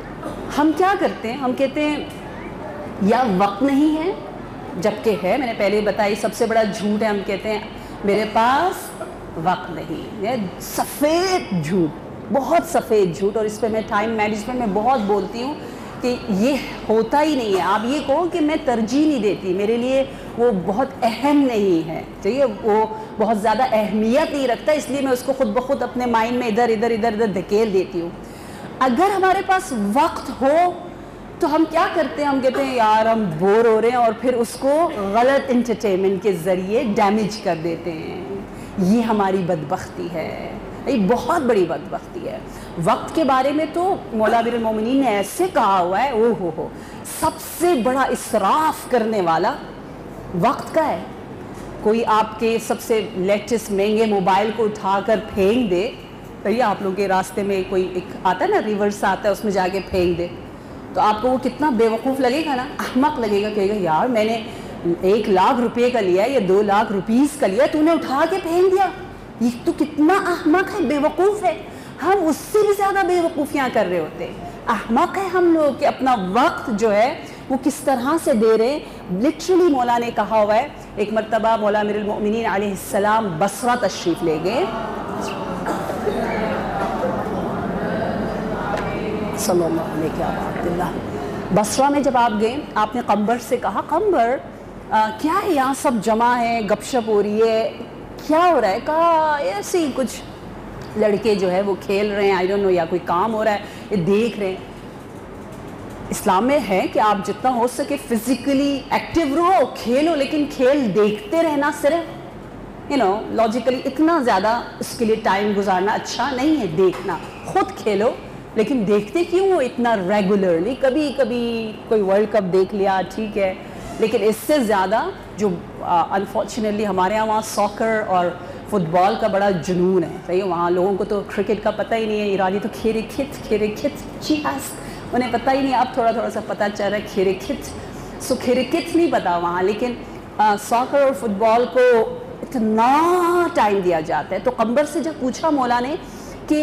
ہم کیا کرتے ہیں؟ ہم کہتے ہیں یا وقت نہیں ہے، جبکہ ہے. میں نے پہلے بتائی سب سے بڑا جھوٹ ہے. ہم کہتے ہیں میرے پاس وقت نہیں. یہ سفید جھوٹ، بہت سفید جھوٹ. اور اس پہ میں ٹائم مینجمنٹ میں بہت بولتی ہوں کہ یہ ہوتا ہی نہیں ہے. آپ یہ کہو کہ میں ترجیح نہیں دیتی، میرے لیے وہ بہت اہم نہیں ہے، ٹھیک ہے، وہ بہت زیادہ اہمیت نہیں رکھتا، اس لیے میں اس کو خود بخود اپنے مائنڈ میں ادھر ادھر ادھر ادھر دھکیل دیتی ہوں. اگر ہمارے پاس وقت ہو تو ہم کیا کرتے ہیں؟ ہم کہتے ہیں یار ہم بور ہو رہے ہیں، اور پھر اس کو غلط انٹرٹینمنٹ کے ذریعے ڈیمیج کر دیتے ہیں. یہ ہماری بدبختی ہے، یہ بہت بڑی بدبختی ہے. وقت کے بارے میں تو مولا امیر المومنین نے ایسے کہا ہوا ہے، او ہو ہو سب سے بڑا اسراف کرنے والا وقت کا ہے. کوئی آپ کے سب سے لیٹسٹ مہنگے موبائل کو اٹھا کر پھینک دے، تو آپ لوگوں کے راستے میں کوئی ایک آتا ہے نا، ریورس آتا ہے، اس میں جا کے پھینک دے، تو آپ کو وہ کتنا بے وقوف لگے گا نا، احمق لگے گا. کہے گا یار میں نے ایک لاکھ روپے کا لیا یا دو لاکھ روپیز کا لیا، تو نے اٹھا کے پھینک دیا، یہ تو کتنا احمق ہے، بے وقوف ہے. ہم اس سے بھی زیادہ بے وقوفیاں کر رہے ہوتے ہیں. احمق ہے ہم لوگ کہ اپنا وقت جو ہے وہ کس طرح سے دے رہے. لٹرلی مولا نے کہا ہوا ہے، ایک مرتبہ مولا امیر المؤمنین علیہ السلام بصرہ تشریف لے گئے، صلی اللہ علیہ وسلم. بصرہ میں جب آپ گئے، آپ نے قمبر سے کہا قمبر کیا ہے یہاں سب جمع ہے، گپ شپ ہو رہی ہے، کیا ہو رہا ہے؟ کہا ایسے ہی کچھ لڑکے جو ہے وہ کھیل رہے ہیں، آئی ڈونٹ نو، یا کوئی کام ہو رہا ہے، یہ دیکھ رہے ہیں. اسلام میں ہے کہ آپ جتنا ہو سکے فزیکلی ایکٹیو رہو، کھیلو، لیکن کھیل دیکھتے رہنا صرف یو نو لاجیکلی اتنا زیادہ اس کے لیے ٹائم گزارنا اچھا نہیں ہے. دیکھنا، خود کھیلو لیکن دیکھتے کیوں ہو اتنا ریگولرلی؟ کبھی کبھی کوئی ورلڈ کپ دیکھ لیا ٹھیک ہے، لیکن اس سے زیادہ جو انفارچونیٹلی ہمارے یہاں وہاں ساکر اور فٹ بال کا بڑا جنون ہے. صحیح ہے، وہاں لوگوں کو تو کرکٹ کا پتہ ہی نہیں ہے. ایرانی تو کھیرے کھت کھیرے کھت چیاس، انہیں پتہ ہی نہیں. اب تھوڑا تھوڑا سا پتہ چل رہا ہے کھیرے کھت، سو کھیرے کھت نہیں پتہ وہاں، لیکن ساکر اور فٹ بال کو اتنا ٹائم دیا جاتا ہے. تو قمبر سے جب پوچھا مولا نے کہ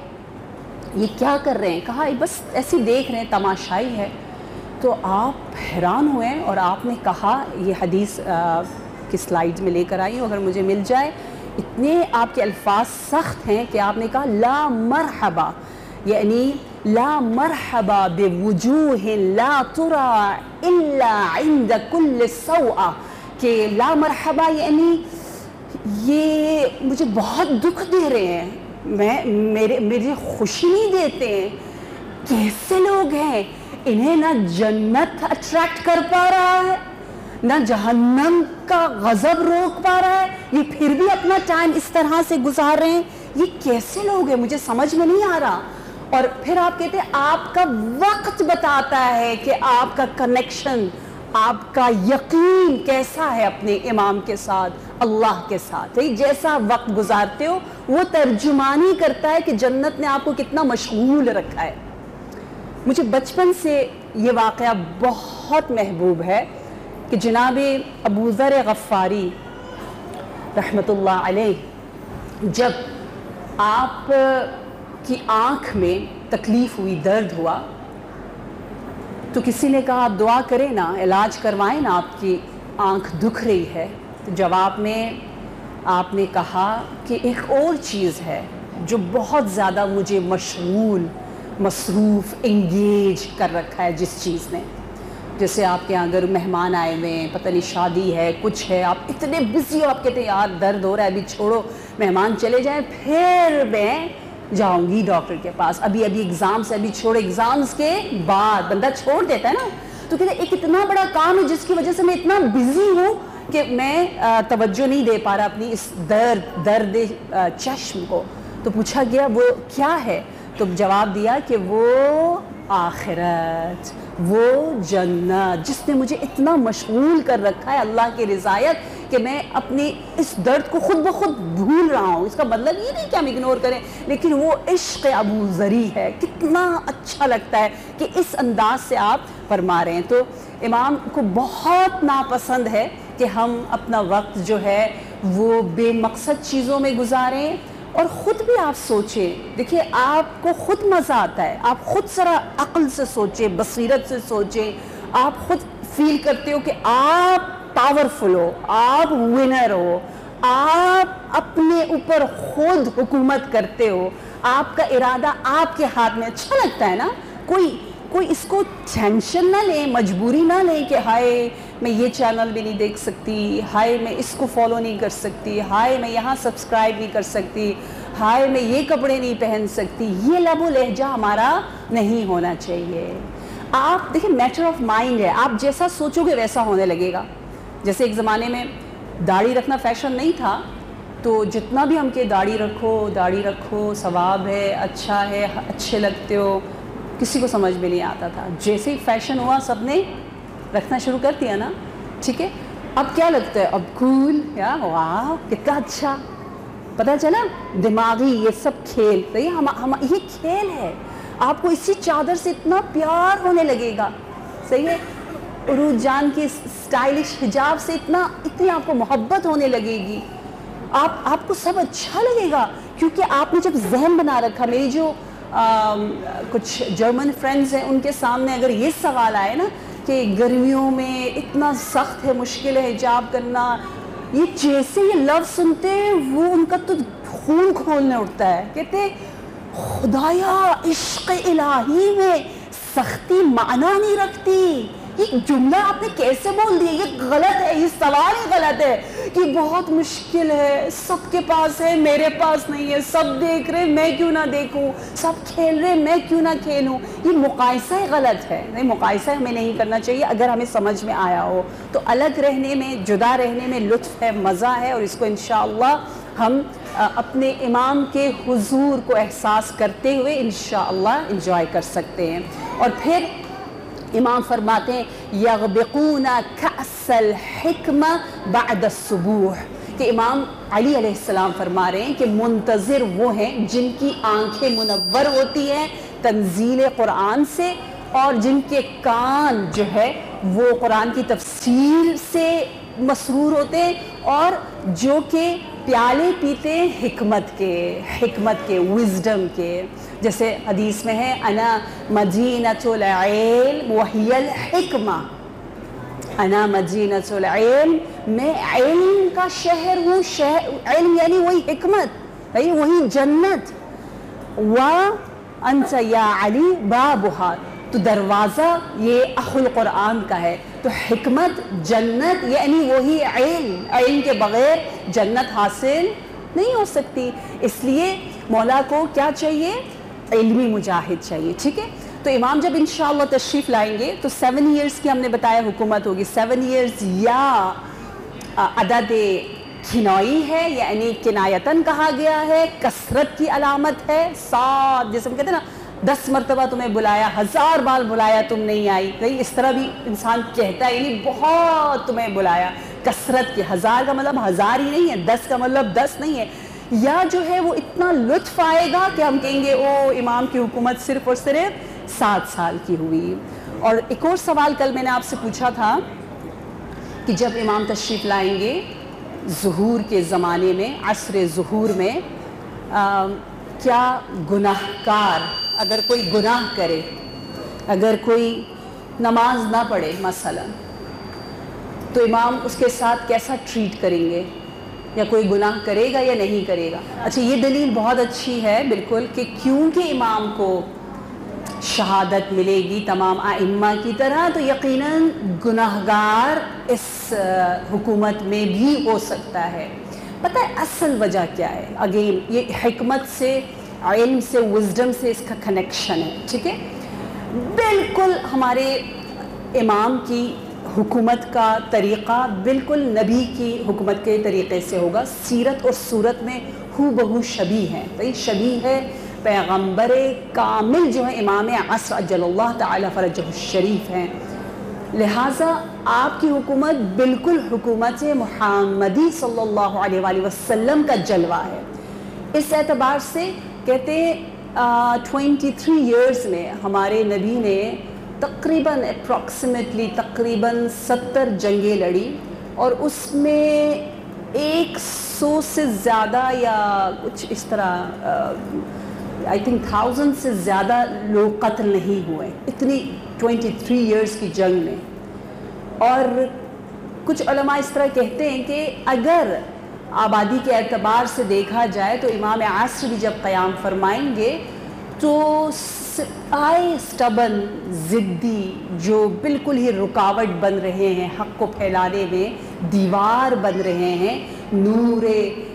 یہ کیا کر رہے ہیں، کہا بس ایسے دیکھ رہے ہیں، تماشائی ہے. تو آپ حیران ہوئے اور آپ نے کہا، یہ حدیث کی سلائیڈ میں لے کر آئی ہوں اگر مجھے مل جائے، اتنے آپ کے الفاظ سخت ہیں کہ آپ نے کہا لا مرحبا، یعنی لا مرحبا بوجوہ لا ترى الا عند كل سوء، کہ لا مرحبا یعنی یہ مجھے بہت دکھ دے رہے ہیں، میں میرے میری خوشی نہیں دیتے ہیں. کیسے لوگ ہیں، انہیں نہ جنت اٹریکٹ کر پا رہا ہے، نہ جہنم کا غضب روک پا رہا ہے، یہ پھر بھی اپنا ٹائم اس طرح سے گزار رہے ہیں. یہ کیسے لوگ ہیں، مجھے سمجھ میں نہیں آ رہا. اور پھر آپ کہتے ہیں آپ کا وقت بتاتا ہے کہ آپ کا کنیکشن، آپ کا یقین کیسا ہے اپنے امام کے ساتھ، اللہ کے ساتھ. جیسا وقت گزارتے ہو وہ ترجمانی کرتا ہے کہ جنت نے آپ کو کتنا مشغول رکھا ہے. مجھے بچپن سے یہ واقعہ بہت محبوب ہے کہ جناب ابو ذر غفاری رحمۃ اللہ علیہ، جب آپ کی آنکھ میں تکلیف ہوئی، درد ہوا، تو کسی نے کہا آپ دعا کریں نا، علاج کروائیں نا، آپ کی آنکھ دکھ رہی ہے. تو جواب میں آپ نے کہا کہ ایک اور چیز ہے جو بہت زیادہ مجھے مشغول مصروف انگیج کر رکھا ہے جس چیز نے. جیسے آپ کے یہاں اگر مہمان آئے ہوئے ہیں, پتہ نہیں شادی ہے, کچھ ہے, آپ اتنے بزی ہو, آپ کہتے ہیں یار درد ہو رہا ہے, ابھی چھوڑو مہمان چلے جائیں پھر میں جاؤں گی ڈاکٹر کے پاس, ابھی ابھی ایگزامس ابھی چھوڑو, ایگزامس کے بعد بندہ چھوڑ دیتا ہے نا. تو کہتے ہیں ایک اتنا بڑا کام ہے جس کی وجہ سے میں اتنا بزی ہوں کہ میں توجہ نہیں دے پا رہا اپنی اس درد درد چشم کو. تو پوچھا گیا وہ کیا ہے؟ تو جواب دیا کہ وہ آخرت, وہ جنت جس نے مجھے اتنا مشغول کر رکھا ہے اللہ کی رضایت کہ میں اپنی اس درد کو خود بخود بھول رہا ہوں. اس کا مطلب یہ نہیں کہ ہم اگنور کریں, لیکن وہ عشق ابو ذری ہے. کتنا اچھا لگتا ہے کہ اس انداز سے آپ فرما رہے ہیں. تو امام کو بہت ناپسند ہے کہ ہم اپنا وقت جو ہے وہ بے مقصد چیزوں میں گزاریں. اور خود بھی آپ سوچیں, دیکھیے آپ کو خود مزہ آتا ہے, آپ خود ذرا عقل سے سوچیں, بصیرت سے سوچیں, آپ خود فیل کرتے ہو کہ آپ پاورفل ہو, آپ ونر ہو, آپ اپنے اوپر خود حکومت کرتے ہو, آپ کا ارادہ آپ کے ہاتھ میں. اچھا لگتا ہے نا. کوئی کوئی اس کو ٹینشن نہ لیں, مجبوری نہ لیں کہ ہائے میں یہ چینل بھی نہیں دیکھ سکتی, ہائے میں اس کو فالو نہیں کر سکتی, ہائے میں یہاں سبسکرائب نہیں کر سکتی, ہائے میں یہ کپڑے نہیں پہن سکتی. یہ لب و لہجہ ہمارا نہیں ہونا چاہیے. آپ دیکھیں میٹر آف مائنڈ ہے, آپ جیسا سوچو گے ویسا ہونے لگے گا. جیسے ایک زمانے میں داڑھی رکھنا فیشن نہیں تھا, تو جتنا بھی ہم کہ داڑھی رکھو داڑھی رکھو ثواب ہے, اچھا ہے, اچھے لگتے ہو, کسی کو سمجھ میں نہیں آتا تھا. جیسے ہی فیشن ہوا سب نے رکھنا شروع کر دیا نا, ٹھیک ہے. اب کیا لگتا ہے, اب کول, یا واہ کتنا اچھا. پتہ چلا دماغی یہ سب کھیل, یہ کھیل ہے. آپ کو اسی چادر سے اتنا پیار ہونے لگے گا, صحیح ہے. عروج جان کی اسٹائلش حجاب سے اتنا اتنی آپ کو محبت ہونے لگے گی. آپ آپ کو سب اچھا لگے گا, کیونکہ آپ نے جب ذہن بنا رکھا. میری جو کچھ جرمن فرینڈز ہیں ان کے سامنے اگر یہ سوال آئے نا کہ گرمیوں میں اتنا سخت ہے, مشکل ہے حجاب کرنا, یہ جیسے یہ لفظ سنتے ہیں وہ ان کا تو خون کھولنے اٹھتا ہے. کہتے خدایا عشق الہی میں سختی معنی نہیں رکھتی. یہ جملہ آپ نے کیسے بول دیا, یہ غلط ہے, یہ سوال ہی غلط ہے کہ بہت مشکل ہے, سب کے پاس ہے میرے پاس نہیں ہے, سب دیکھ رہے میں کیوں نہ دیکھوں, سب کھیل رہے میں کیوں نہ کھیلوں. یہ مقایسہ غلط ہے. نہیں, مقایسہ ہمیں نہیں کرنا چاہیے. اگر ہمیں سمجھ میں آیا ہو تو الگ رہنے میں, جدا رہنے میں لطف ہے, مزہ ہے, اور اس کو انشاءاللہ ہم اپنے امام کے حضور کو احساس کرتے ہوئے انشاءاللہ انجوائے کر سکتے ہیں. اور پھر امام فرماتے ہیں یغبقون کأس الحکمہ بعد الصبوح, کہ امام علی علیہ السلام فرما رہے ہیں کہ منتظر وہ ہیں جن کی آنکھیں منور ہوتی ہیں تنزیل قرآن سے, اور جن کے کان جو ہے وہ قرآن کی تفسیر سے مسرور ہوتے ہیں, اور جو کہ پیالے پیتے ہیں حکمت کے, حکمت کے, وزڈم کے. جیسے حدیث میں ہے انا مدینۃ العلم وہی الحکمہ, انا مدینۃ العلم, میں علم کا شہر ہوں, شہر علم یعنی وہی حکمت, وہی جنت. وانت یا علی بابھا, تو دروازہ یہ اخ القرآن کا ہے. تو حکمت جنت یعنی وہی علم, علم کے بغیر جنت حاصل نہیں ہو سکتی. اس لیے مولا کو کیا چاہیے, علمی مجاہد چاہیے, ٹھیک ہے. تو امام جب انشاءاللہ تشریف لائیں گے تو سیون ایئرز کی ہم نے بتایا حکومت ہوگی. سیون ایئرز یا عدد کنائی ہے, یعنی کنایتاً کہا گیا ہے, کثرت کی علامت ہے. سات, جیسے ہم کہتے ہیں نا دس مرتبہ تمہیں بلایا, ہزار بار بلایا تم نہیں آئی, کہیں اس طرح بھی انسان کہتا ہے, یعنی بہت تمہیں بلایا. کثرت کی, ہزار کا مطلب ہزار ہی نہیں ہے, دس کا مطلب دس نہیں ہے. یا جو ہے وہ اتنا لطف آئے گا کہ ہم کہیں گے او امام کی حکومت صرف اور صرف سات سال کی ہوئی. اور ایک اور سوال کل میں نے آپ سے پوچھا تھا کہ جب امام تشریف لائیں گے ظہور کے زمانے میں, عصر ظہور میں, کیا گناہ کار اگر کوئی گناہ کرے, اگر کوئی نماز نہ پڑھے مثلا, تو امام اس کے ساتھ کیسا ٹریٹ کریں گے, یا کوئی گناہ کرے گا یا نہیں کرے گا. اچھا, یہ دلیل بہت اچھی ہے بالکل, کہ کیونکہ امام کو شہادت ملے گی تمام ائمہ کی طرح، تو یقیناً گناہگار اس حکومت میں بھی ہو سکتا ہے۔ پتہ ہے اصل وجہ کیا ہے؟ اگین یہ حکمت سے، علم سے، وزڈم سے اس کا کنیکشن ہے، ٹھیک ہے؟ بالکل ہمارے امام کی حکومت کا طریقہ بالکل نبی کی حکومت کے طریقے سے ہوگا، سیرت اور صورت میں ہو بہو شبیہ ہے، تو یہ شبیہ ہے پیغمبر کامل جو ہے امام عصر اجل اللہ تعالی فرجہ الشریف ہیں، لہٰذا آپ کی حکومت بالکل حکومت محمدی صلی اللہ علیہ وآلہ وسلم کا جلوہ ہے۔ اس اعتبار سے کہتے ہیں ٹوینٹی تھری ایئرز میں ہمارے نبی نے تقریباً اپروکسیمیٹلی تقریباً ستر جنگیں لڑی، اور اس میں ایک سو سے زیادہ یا کچھ اس طرح آئی تھنک تھاؤزنڈ سے زیادہ لوگ قتل نہیں ہوئے اتنی ٹوینٹی تھری ایئرز کی جنگ میں۔ اور کچھ علماء اس طرح کہتے ہیں کہ اگر آبادی کے اعتبار سے دیکھا جائے تو امام عصر بھی جب قیام فرمائیں گے تو آئے سٹبن ضدی جو بالکل ہی رکاوٹ بن رہے ہیں، حق کو پھیلانے میں دیوار بن رہے ہیں نور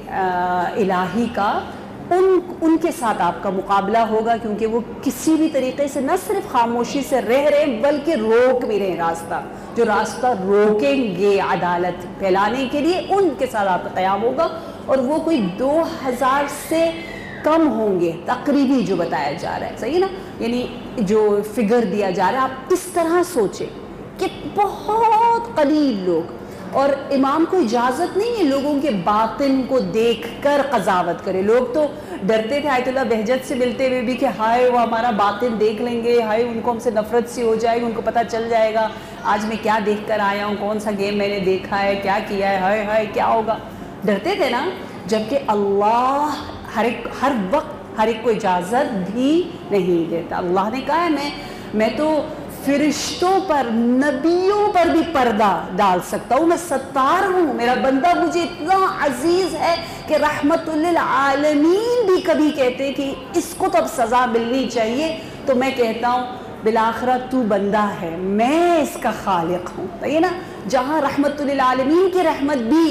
الہی کا، ان ان کے ساتھ آپ کا مقابلہ ہوگا، کیونکہ وہ کسی بھی طریقے سے نہ صرف خاموشی سے رہ رہے ہیں بلکہ روک بھی رہے ہیں راستہ، جو راستہ روکیں گے عدالت پھیلانے کے لیے ان کے ساتھ آپ کا قیام ہوگا، اور وہ کوئی دو ہزار سے کم ہوں گے تقریبی جو بتایا جا رہا ہے، صحیح نا؟ یعنی جو فگر دیا جا رہا ہے آپ اس طرح سوچیں کہ بہت قلیل لوگ، اور امام کو اجازت نہیں ہے لوگوں کے باطن کو دیکھ کر قضاوت کرے۔ لوگ تو ڈرتے تھے آیت اللہ بہجت سے ملتے ہوئے بھی کہ ہائے وہ ہمارا باطن دیکھ لیں گے، ہائے ان کو ہم سے نفرت سی ہو جائے گی، ان کو پتہ چل جائے گا آج میں کیا دیکھ کر آیا ہوں، کون سا گیم میں نے دیکھا ہے، کیا کیا ہے، ہائے ہائے کیا ہوگا، ڈرتے تھے نا؟ جبکہ اللہ ہر ایک ہر وقت ہر ایک کو اجازت بھی نہیں دیتا۔ اللہ نے کہا ہے میں میں تو فرشتوں پر، نبیوں پر بھی پردہ ڈال سکتا ہوں، میں ستار ہوں، میرا بندہ مجھے اتنا عزیز ہے کہ رحمت للعالمین بھی کبھی کہتے ہیں کہ اس کو تو اب سزا ملنی چاہیے، تو میں کہتا ہوں بالآخرہ تو بندہ ہے، میں اس کا خالق ہوں، صحیح نا؟ جہاں رحمت للعالمین کی رحمت بھی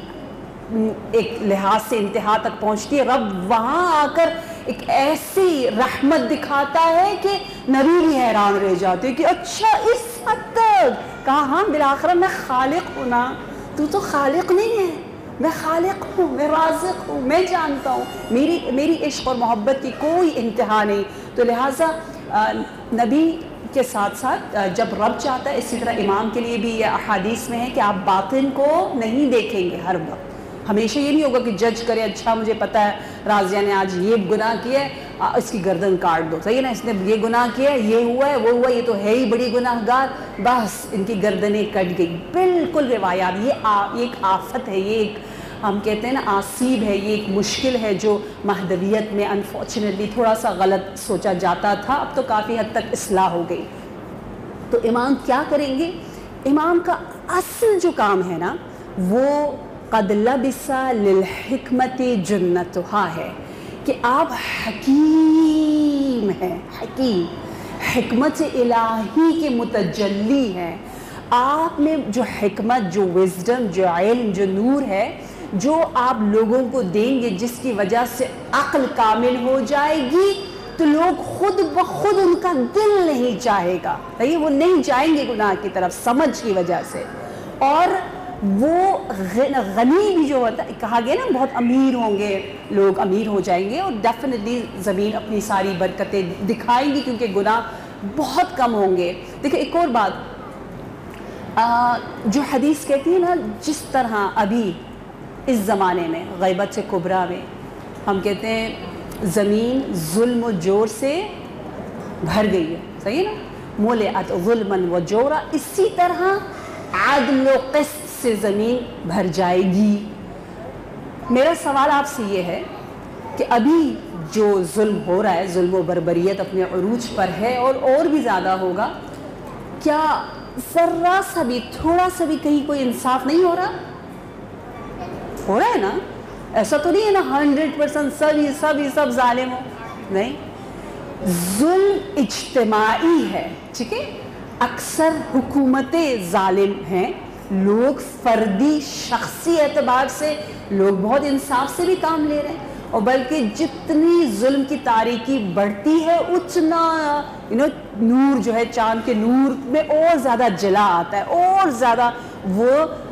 ایک لحاظ سے انتہا تک پہنچتی ہے، رب وہاں آ کر ایک ایسی رحمت دکھاتا ہے کہ نبی بھی حیران رہ جاتے کہ اچھا اس حد تک کہا، ہاں بالآخرہ میں خالق ہوں نا، تو تو خالق نہیں ہے، میں خالق ہوں، میں رازق ہوں، میں جانتا ہوں، میری میری عشق اور محبت کی کوئی انتہا نہیں۔ تو لہٰذا نبی کے ساتھ ساتھ جب رب چاہتا ہے، اسی طرح امام کے لیے بھی یہ احادیث میں ہے کہ آپ باطن کو نہیں دیکھیں گے ہر وقت، ہمیشہ یہ نہیں ہوگا کہ جج کرے اچھا مجھے پتہ ہے راضیہ نے آج یہ گناہ کیا ہے اس کی گردن کاٹ دو، صحیح نا؟ اس نے یہ گناہ کیا ہے، یہ ہوا ہے، وہ ہوا، یہ تو ہے ہی بڑی گناہ گار، بس ان کی گردنیں کٹ گئی۔ بالکل روایات، یہ ایک آفت ہے، یہ ایک ہم کہتے ہیں نا آسیب ہے، یہ ایک مشکل ہے جو مہدویت میں انفارچونیٹلی تھوڑا سا غلط سوچا جاتا تھا، اب تو کافی حد تک اصلاح ہو گئی۔ تو امام کیا کریں گے؟ امام کا اصل جو کام ہے نا وہ قد لبس للحکمت جنتہا ہے، کہ آپ حکیم ہیں، حکیم، حکمت الہی کے متجلی ہیں، آپ میں جو حکمت، جو وزڈم، جو علم، جو نور ہے، جو آپ لوگوں کو دیں گے، جس کی وجہ سے عقل کامل ہو جائے گی، تو لوگ خود بخود ان کا دل نہیں چاہے گا، صحیح؟ وہ نہیں جائیں گے گناہ کی طرف سمجھ کی وجہ سے، اور وہ غنی بھی جو ہوتا ہے، کہا گیا نا بہت امیر ہوں گے لوگ، امیر ہو جائیں گے اور ڈیفینیٹلی زمین اپنی ساری برکتیں دکھائیں گی کیونکہ گناہ بہت کم ہوں گے۔ دیکھیں ایک اور بات جو حدیث کہتی ہے نا، جس طرح ابھی اس زمانے میں غیبت کبریٰ میں ہم کہتے ہیں زمین ظلم و جور سے بھر گئی ہے، صحیح نا؟ ملئت ظلما و جورا، اسی طرح عدل و قسط سے زمین بھر جائے گی۔ میرا سوال آپ سے یہ ہے کہ ابھی جو ظلم ہو رہا ہے، ظلم و بربریت اپنے عروج پر ہے اور اور بھی زیادہ ہوگا، کیا ذرا سا بھی، تھوڑا سا بھی کہیں کوئی انصاف نہیں ہو رہا؟ ہو رہا ہے نا؟ ایسا تو نہیں ہے نا ہنڈریڈ پرسینٹ سب ہی سب ہی سب ظالم ہو، نہیں، ظلم اجتماعی ہے، ٹھیک ہے. اکثر حکومتیں ظالم ہیں، لوگ فردی شخصی اعتبار سے لوگ بہت انصاف سے بھی کام لے رہے ہیں، اور بلکہ جتنی ظلم کی تاریکی بڑھتی ہے اتنا یو نو نور جو ہے چاند کے نور میں اور زیادہ جلا آتا ہے، اور زیادہ وہ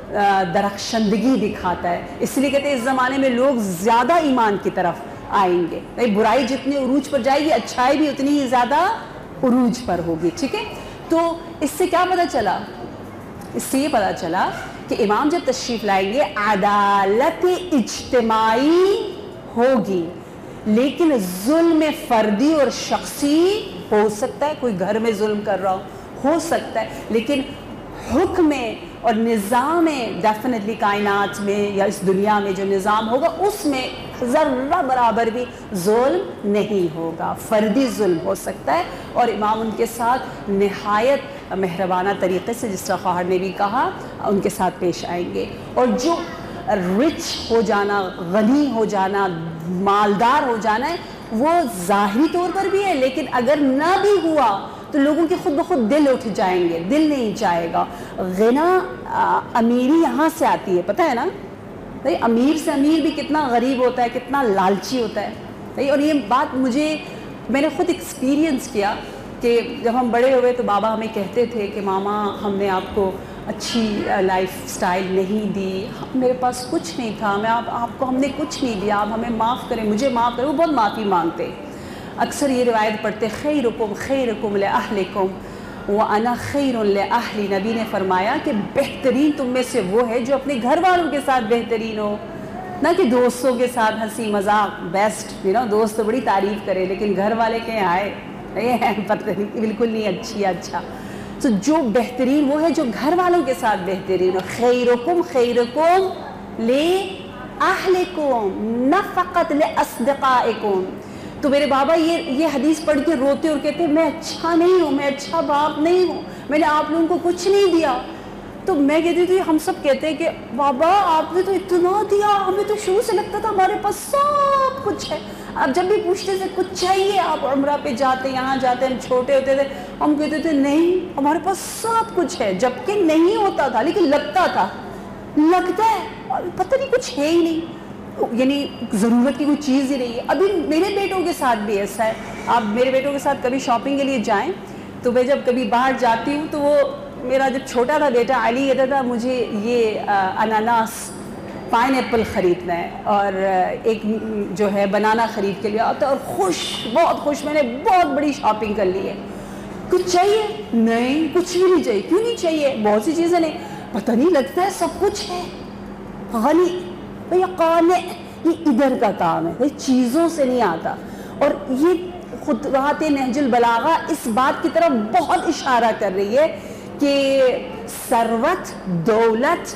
درخشندگی دکھاتا ہے. اس لیے کہتے ہیں اس زمانے میں لوگ زیادہ ایمان کی طرف آئیں گے. برائی جتنی عروج پر جائے گی اچھائی بھی اتنی ہی زیادہ عروج پر ہوگی. ٹھیک ہے، تو اس سے کیا پتہ چلا؟ اس سے یہ پتہ چلا کہ امام جب تشریف لائیں گے عدالت اجتماعی ہوگی، لیکن ظلم فردی اور شخصی ہو سکتا ہے، کوئی گھر میں ظلم کر رہا ہو ہو سکتا ہے، لیکن حکم اور نظام ڈیفینیٹلی کائنات میں یا اس دنیا میں جو نظام ہوگا اس میں ذرہ برابر بھی ظلم نہیں ہوگا. فردی ظلم ہو سکتا ہے، اور امام ان کے ساتھ نہایت مہربانہ طریقے سے، جس طرح خواہر نے بھی کہا، ان کے ساتھ پیش آئیں گے. اور جو رچ ہو جانا، غنی ہو جانا، مالدار ہو جانا ہے وہ ظاہری طور پر بھی ہے، لیکن اگر نہ بھی ہوا تو لوگوں کے خود بخود دل اٹھ جائیں گے، دل نہیں چاہے گا. غنا امیری یہاں سے آتی ہے، پتہ ہے نا؟ امیر سے امیر بھی کتنا غریب ہوتا ہے، کتنا لالچی ہوتا ہے. اور یہ بات مجھے میں نے خود ایکسپیرینس کیا کہ جب ہم بڑے ہوئے تو بابا ہمیں کہتے تھے کہ ماما ہم نے آپ کو اچھی لائف سٹائل نہیں دی، میرے پاس کچھ نہیں تھا، میں آپ آپ کو ہم نے کچھ نہیں دیا، آپ ہمیں معاف کریں، مجھے معاف کریں. وہ بہت معافی مانگتے. اکثر یہ روایت پڑھتے خیرکم خیرکم لأہلکم وَأَنَا خَيْرٌ لِأَهْلِ. نبی نے فرمایا کہ بہترین تم میں سے وہ ہے جو اپنے گھر والوں کے ساتھ بہترین ہو، نہ کہ دوستوں کے ساتھ ہنسی مذاق بیسٹ. یو نو دوست تو بڑی تعریف کرے لیکن گھر والے کہیں آئے نہیں پتہ نہیں بالکل نہیں اچھی اچھا. تو جو بہترین وہ ہے جو گھر والوں کے ساتھ بہترین ہو. خیرکم خیرکم لأہلکم نہ فقط لأصدقائکم. تو میرے بابا یہ یہ حدیث پڑھ کے روتے اور کہتے ہیں میں اچھا نہیں ہوں، میں اچھا باپ نہیں ہوں، میں نے آپ لوگوں کو کچھ نہیں دیا. تو میں کہتی تھی ہم سب کہتے ہیں کہ بابا آپ نے تو اتنا دیا، ہمیں تو شروع سے لگتا تھا ہمارے پاس سب کچھ ہے. اب جب بھی پوچھتے تھے کچھ چاہیے، آپ عمرہ پہ جاتے یہاں جاتے، ہم چھوٹے ہوتے تھے ہم کہتے تھے نہیں ہمارے پاس سب کچھ ہے، جبکہ نہیں ہوتا تھا لیکن لگتا تھا، لگتا ہے پتہ نہیں کچھ ہے ہی نہیں، یعنی ضرورت کی کوئی چیز ہی نہیں ہے. ابھی میرے بیٹوں کے ساتھ بھی ایسا ہے. آپ میرے بیٹوں کے ساتھ کبھی شاپنگ کے لیے جائیں تو میں جب کبھی باہر جاتی ہوں تو وہ میرا جب چھوٹا تھا بیٹا علی کہتا تھا مجھے یہ اناناس پائن ایپل خریدنا ہے اور ایک جو ہے بنانا خرید کے لیا آتا ہے، اور خوش بہت خوش، میں نے بہت بڑی شاپنگ کر لی ہے. کچھ چاہیے؟ نہیں کچھ بھی نہیں چاہیے. کیوں نہیں چاہیے؟ بہت سی چیزیں نہیں، پتہ نہیں لگتا ہے سب کچھ ہے. غنی بھیا قانع، یہ ادھر کا کام ہے، چیزوں سے نہیں آتا. اور یہ خطوات نہج البلاغہ اس بات کی طرف بہت اشارہ کر رہی ہے کہ ثروت، دولت،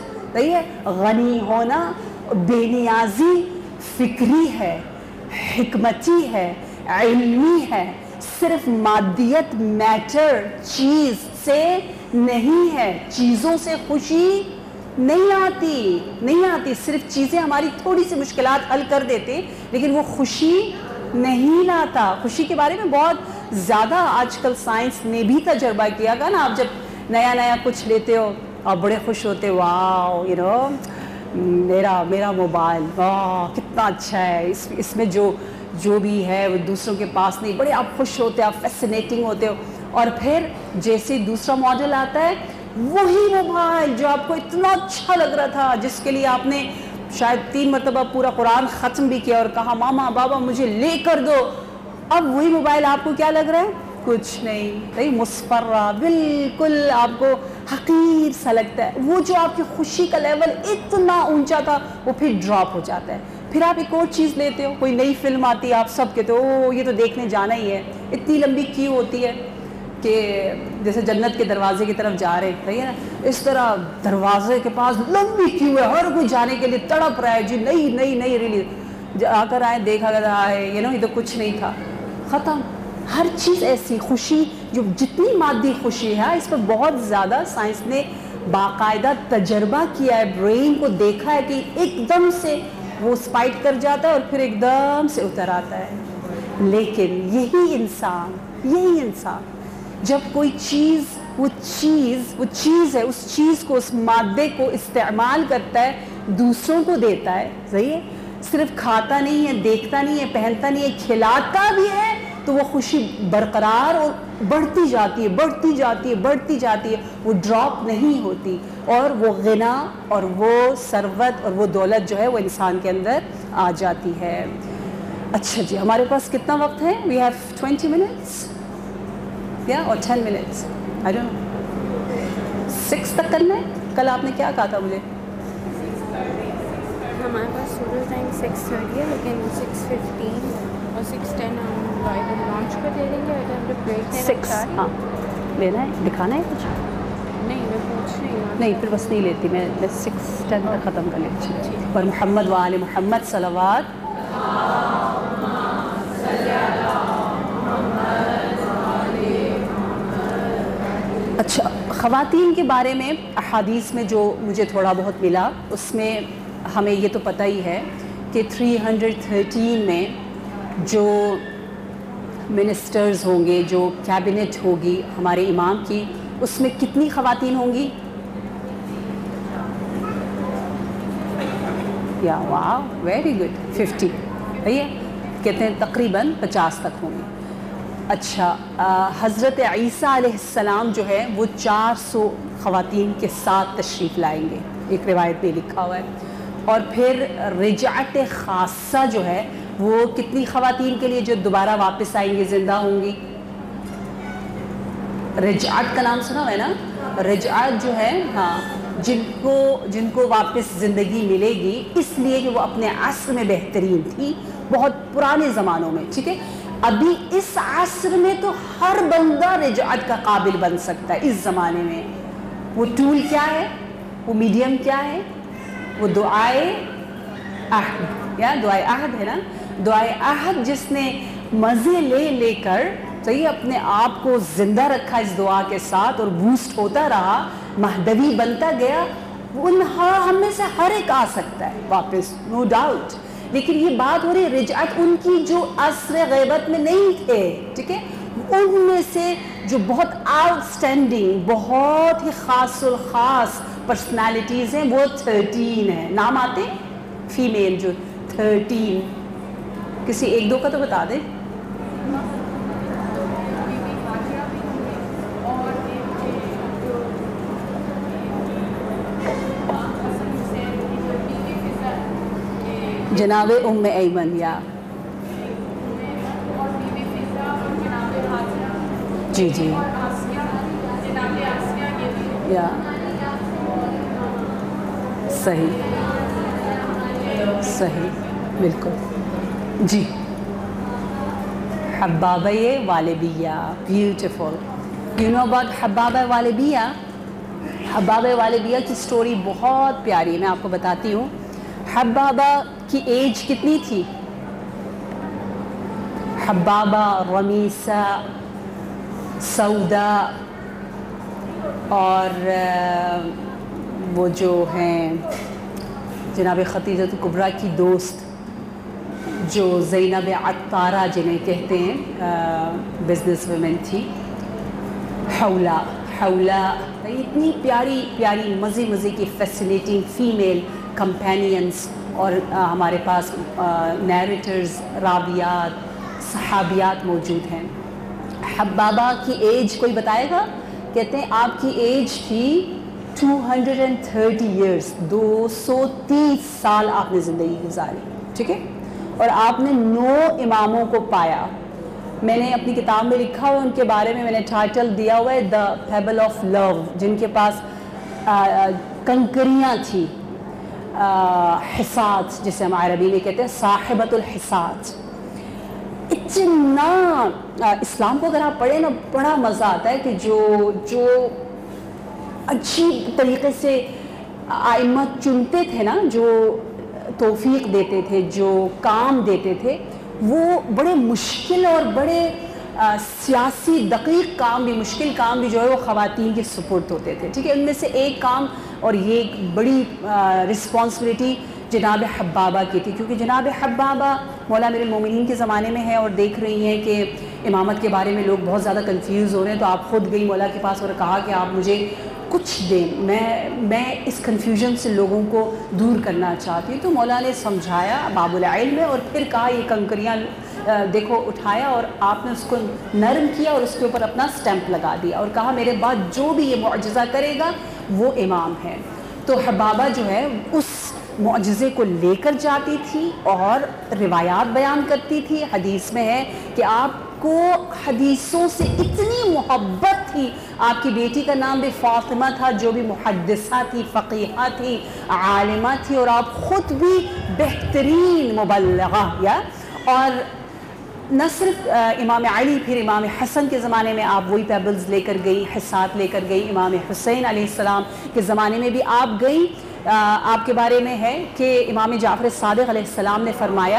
غنی ہونا بے نیازی فکری ہے، حکمتی ہے، علمی ہے. صرف مادیت میٹر چیز سے نہیں ہے. چیزوں سے خوشی نہیں آتی نہیں آتی صرف چیزیں ہماری تھوڑی سی مشکلات حل کر دیتے لیکن وہ خوشی نہیں لاتا. خوشی کے بارے میں بہت زیادہ آج کل سائنس نے بھی تجربہ کیا گا نا. آپ جب نیا نیا کچھ لیتے ہو آپ بڑے خوش ہوتے، واو یو نو میرا میرا موبائل واہ کتنا اچھا ہے، اس اس میں جو جو بھی ہے وہ دوسروں کے پاس نہیں، بڑے آپ خوش ہوتے، آپ فیسینیٹنگ ہوتے ہو. اور پھر جیسے دوسرا ماڈل آتا ہے وہی موبائل جو آپ کو اتنا اچھا لگ رہا تھا، جس کے لیے آپ نے شاید تین مرتبہ پورا قرآن ختم بھی کیا اور کہا ماما بابا مجھے لے کر دو، اب وہی موبائل آپ کو کیا لگ رہا ہے؟ کچھ نہیں، نہیں مصفرہ، بالکل آپ کو حقیر سا لگتا ہے. وہ جو آپ کی خوشی کا لیول اتنا اونچا تھا وہ پھر ڈراپ ہو جاتا ہے. پھر آپ ایک اور چیز لیتے ہو، کوئی نئی فلم آتی ہے، آپ سب کہتے ہو او یہ تو دیکھنے جانا ہی ہے. اتنی لمبی کیو ہوتی ہے کہ جیسے جنت کے دروازے کی طرف جا رہے ہیں نا، اس طرح دروازے کے پاس لمبی کیو ہے، ہر کوئی جانے کے لیے تڑپ رہا ہے جی نئی نئی نئی ریلیز. آ کر آئے دیکھا رہا ہے یہ نا یہ تو کچھ نہیں تھا، ختم. ہر چیز ایسی خوشی جو جتنی مادی خوشی ہے اس پر بہت زیادہ سائنس نے باقاعدہ تجربہ کیا ہے، برین کو دیکھا ہے کہ ایک دم سے وہ اسپائک کر جاتا ہے اور پھر ایک دم سے اتر آتا ہے. لیکن یہی انسان یہی انسان جب کوئی چیز وہ چیز وہ چیز ہے اس چیز کو اس مادے کو استعمال کرتا ہے دوسروں کو دیتا ہے, صحیح ہے, صرف کھاتا نہیں ہے, دیکھتا نہیں ہے, پہنتا نہیں ہے, کھلاتا بھی ہے, تو وہ خوشی برقرار اور بڑھتی جاتی ہے بڑھتی جاتی ہے بڑھتی جاتی ہے وہ ڈراپ نہیں ہوتی, اور وہ غنا اور وہ ثروت اور وہ دولت جو ہے وہ انسان کے اندر آ جاتی ہے. اچھا جی, ہمارے پاس کتنا وقت ہے؟ وی ہیو ٹوینٹی منٹس یا اور ten minutes, I don't know, six تک کرنا ہے. کل آپ نے کیا کہا تھا مجھے؟ ہمارے پاس ٹوٹل ٹائم سکس تھرٹی ہے, لیکن سکس ففٹین اور سکس ٹین ہم لانچ کر دے دیں گے. اگر بریک ہے سکس, ہاں لینا ہے, دکھانا ہے کچھ؟ نہیں, میں پوچھ رہی ہوں. نہیں پھر بس نہیں لیتی میں, میں سکس ٹین تک ختم کر لیتی. اور محمد و آل محمد صلوات. اچھا, خواتین کے بارے میں احادیث میں جو مجھے تھوڑا بہت ملا اس میں ہمیں یہ تو پتہ ہی ہے کہ تھری ہنڈریڈ تھرٹین میں جو منسٹرز ہوں گے, جو کیبنٹ ہوگی ہمارے امام کی, اس میں کتنی خواتین ہوں گی؟ یا واو ویری گڈ, ففٹی, صحیح ہے, کہتے ہیں تقریباً پچاس تک ہوں گی. اچھا, حضرت عیسیٰ علیہ السلام جو ہے وہ چار سو خواتین کے ساتھ تشریف لائیں گے, ایک روایت میں لکھا ہوا ہے. اور پھر رجعت خاصہ جو ہے وہ کتنی خواتین کے لیے جو دوبارہ واپس آئیں گے, زندہ ہوں گی؟ رجعت کا نام سنا ہوا ہے نا؟ رجعت جو ہے, ہاں, جن کو جن کو واپس زندگی ملے گی اس لیے کہ وہ اپنے عصر میں بہترین تھی, بہت پرانے زمانوں میں, ٹھیک ہے. ابھی اس عصر میں تو ہر بندہ رجعت کا قابل بن سکتا ہے اس زمانے میں. وہ ٹول کیا ہے, وہ میڈیم کیا ہے؟ وہ دعائے عہد, یا دعائے عہد ہے نا, دعائے عہد جس نے مزے لے لے کر صحیح اپنے آپ کو زندہ رکھا اس دعا کے ساتھ اور بوسٹ ہوتا رہا, مہدوی بنتا گیا, ان ہم میں سے ہر ایک آ سکتا ہے واپس, نو ڈاؤٹ. لیکن یہ بات ہو رہی رجعت ان کی جو عصر غیبت میں نہیں تھے, ٹھیک ہے, ان میں سے جو بہت آؤٹ اسٹینڈنگ, بہت ہی خاص الخاص پرسنالٹیز ہیں وہ تھرٹین ہیں. نام آتے ہیں فیمیل جو تھرٹین, کسی ایک دو کا تو بتا دیں. جناب ام ایمن, یا جی جی یا صحیح صحیح بالکل جی. حبابہ والبیہ, بیوٹیفل. یو نو اباؤٹ حبابہ والبیہ؟ حبابہ والبیہ کی سٹوری بہت پیاری ہے, میں آپ کو بتاتی ہوں. حبابہ کی ایج کتنی تھی؟ حبابہ, رمیسہ, سودا اور وہ جو ہیں جناب خدیجہ کبریٰ کی دوست جو زینب عطارہ جنہیں کہتے ہیں, بزنس ویمن تھی, حولہ. حولہ اتنی پیاری پیاری مزے مزے کی فیسینیٹنگ فیمیل کمپینینز, اور ہمارے پاس نیریٹرز, راویات, صحابیات موجود ہیں. حبابہ کی ایج کوئی بتائے گا؟ کہتے ہیں آپ کی ایج تھی two hundred and thirty years, دو سو تیس سال آپ نے زندگی گزاری, ٹھیک ہے, اور آپ نے نو اماموں کو پایا. میں نے اپنی کتاب میں لکھا ہوا ان کے بارے میں, میں نے ٹائٹل دیا ہوا ہے دا پیبل آف لو, جن کے پاس کنکریاں تھیں, حسات جسے ہم عربی میں کہتے ہیں, صاحبۃ الحسات. اتنا اسلام کو اگر آپ پڑھیں نا بڑا مزہ آتا ہے کہ جو جو عجیب طریقے سے ائمت چنتے تھے نا, جو توفیق دیتے تھے, جو کام دیتے تھے, وہ بڑے مشکل اور بڑے سیاسی دقیق کام بھی, مشکل کام بھی جو ہے وہ خواتین کے سپورٹ ہوتے تھے, ٹھیک ہے. ان میں سے ایک کام اور یہ ایک بڑی رسپانسبلٹی جناب حبابہ کی تھی, کیونکہ جناب حبابہ مولا میرے مومنین کے زمانے میں ہے اور دیکھ رہی ہیں کہ امامت کے بارے میں لوگ بہت زیادہ کنفیوز ہو رہے ہیں، تو آپ خود گئی مولا کے پاس اور کہا کہ آپ مجھے کچھ دیں، میں میں اس کنفیوژن سے لوگوں کو دور کرنا چاہتی ہوں۔ تو مولا نے سمجھایا، باب العلم ہے، اور پھر کہا یہ کنکریاں دیکھو اٹھایا، اور آپ نے اس کو نرم کیا اور اس کے اوپر اپنا سٹیمپ لگا دیا اور کہا میرے بعد جو بھی یہ معجزہ کرے گا وہ امام ہے۔ تو حبابہ جو ہے اس معجزے کو لے کر جاتی تھی اور روایات بیان کرتی تھی۔ حدیث میں ہے کہ آپ کو حدیثوں سے اتنی محبت تھی، آپ کی بیٹی کا نام بھی فاطمہ تھا جو بھی محدثہ تھی، فقیہہ تھی، عالمہ تھی، اور آپ خود بھی بہترین مبلغہ یا اور نہ صرف امام علی، پھر امام حسن کے زمانے میں آپ وہی پیبلز لے کر گئی، حصات لے کر گئی۔ امام حسین علیہ السلام کے زمانے میں بھی آپ گئی۔ آپ کے بارے میں ہے کہ امام جعفر صادق علیہ السلام نے فرمایا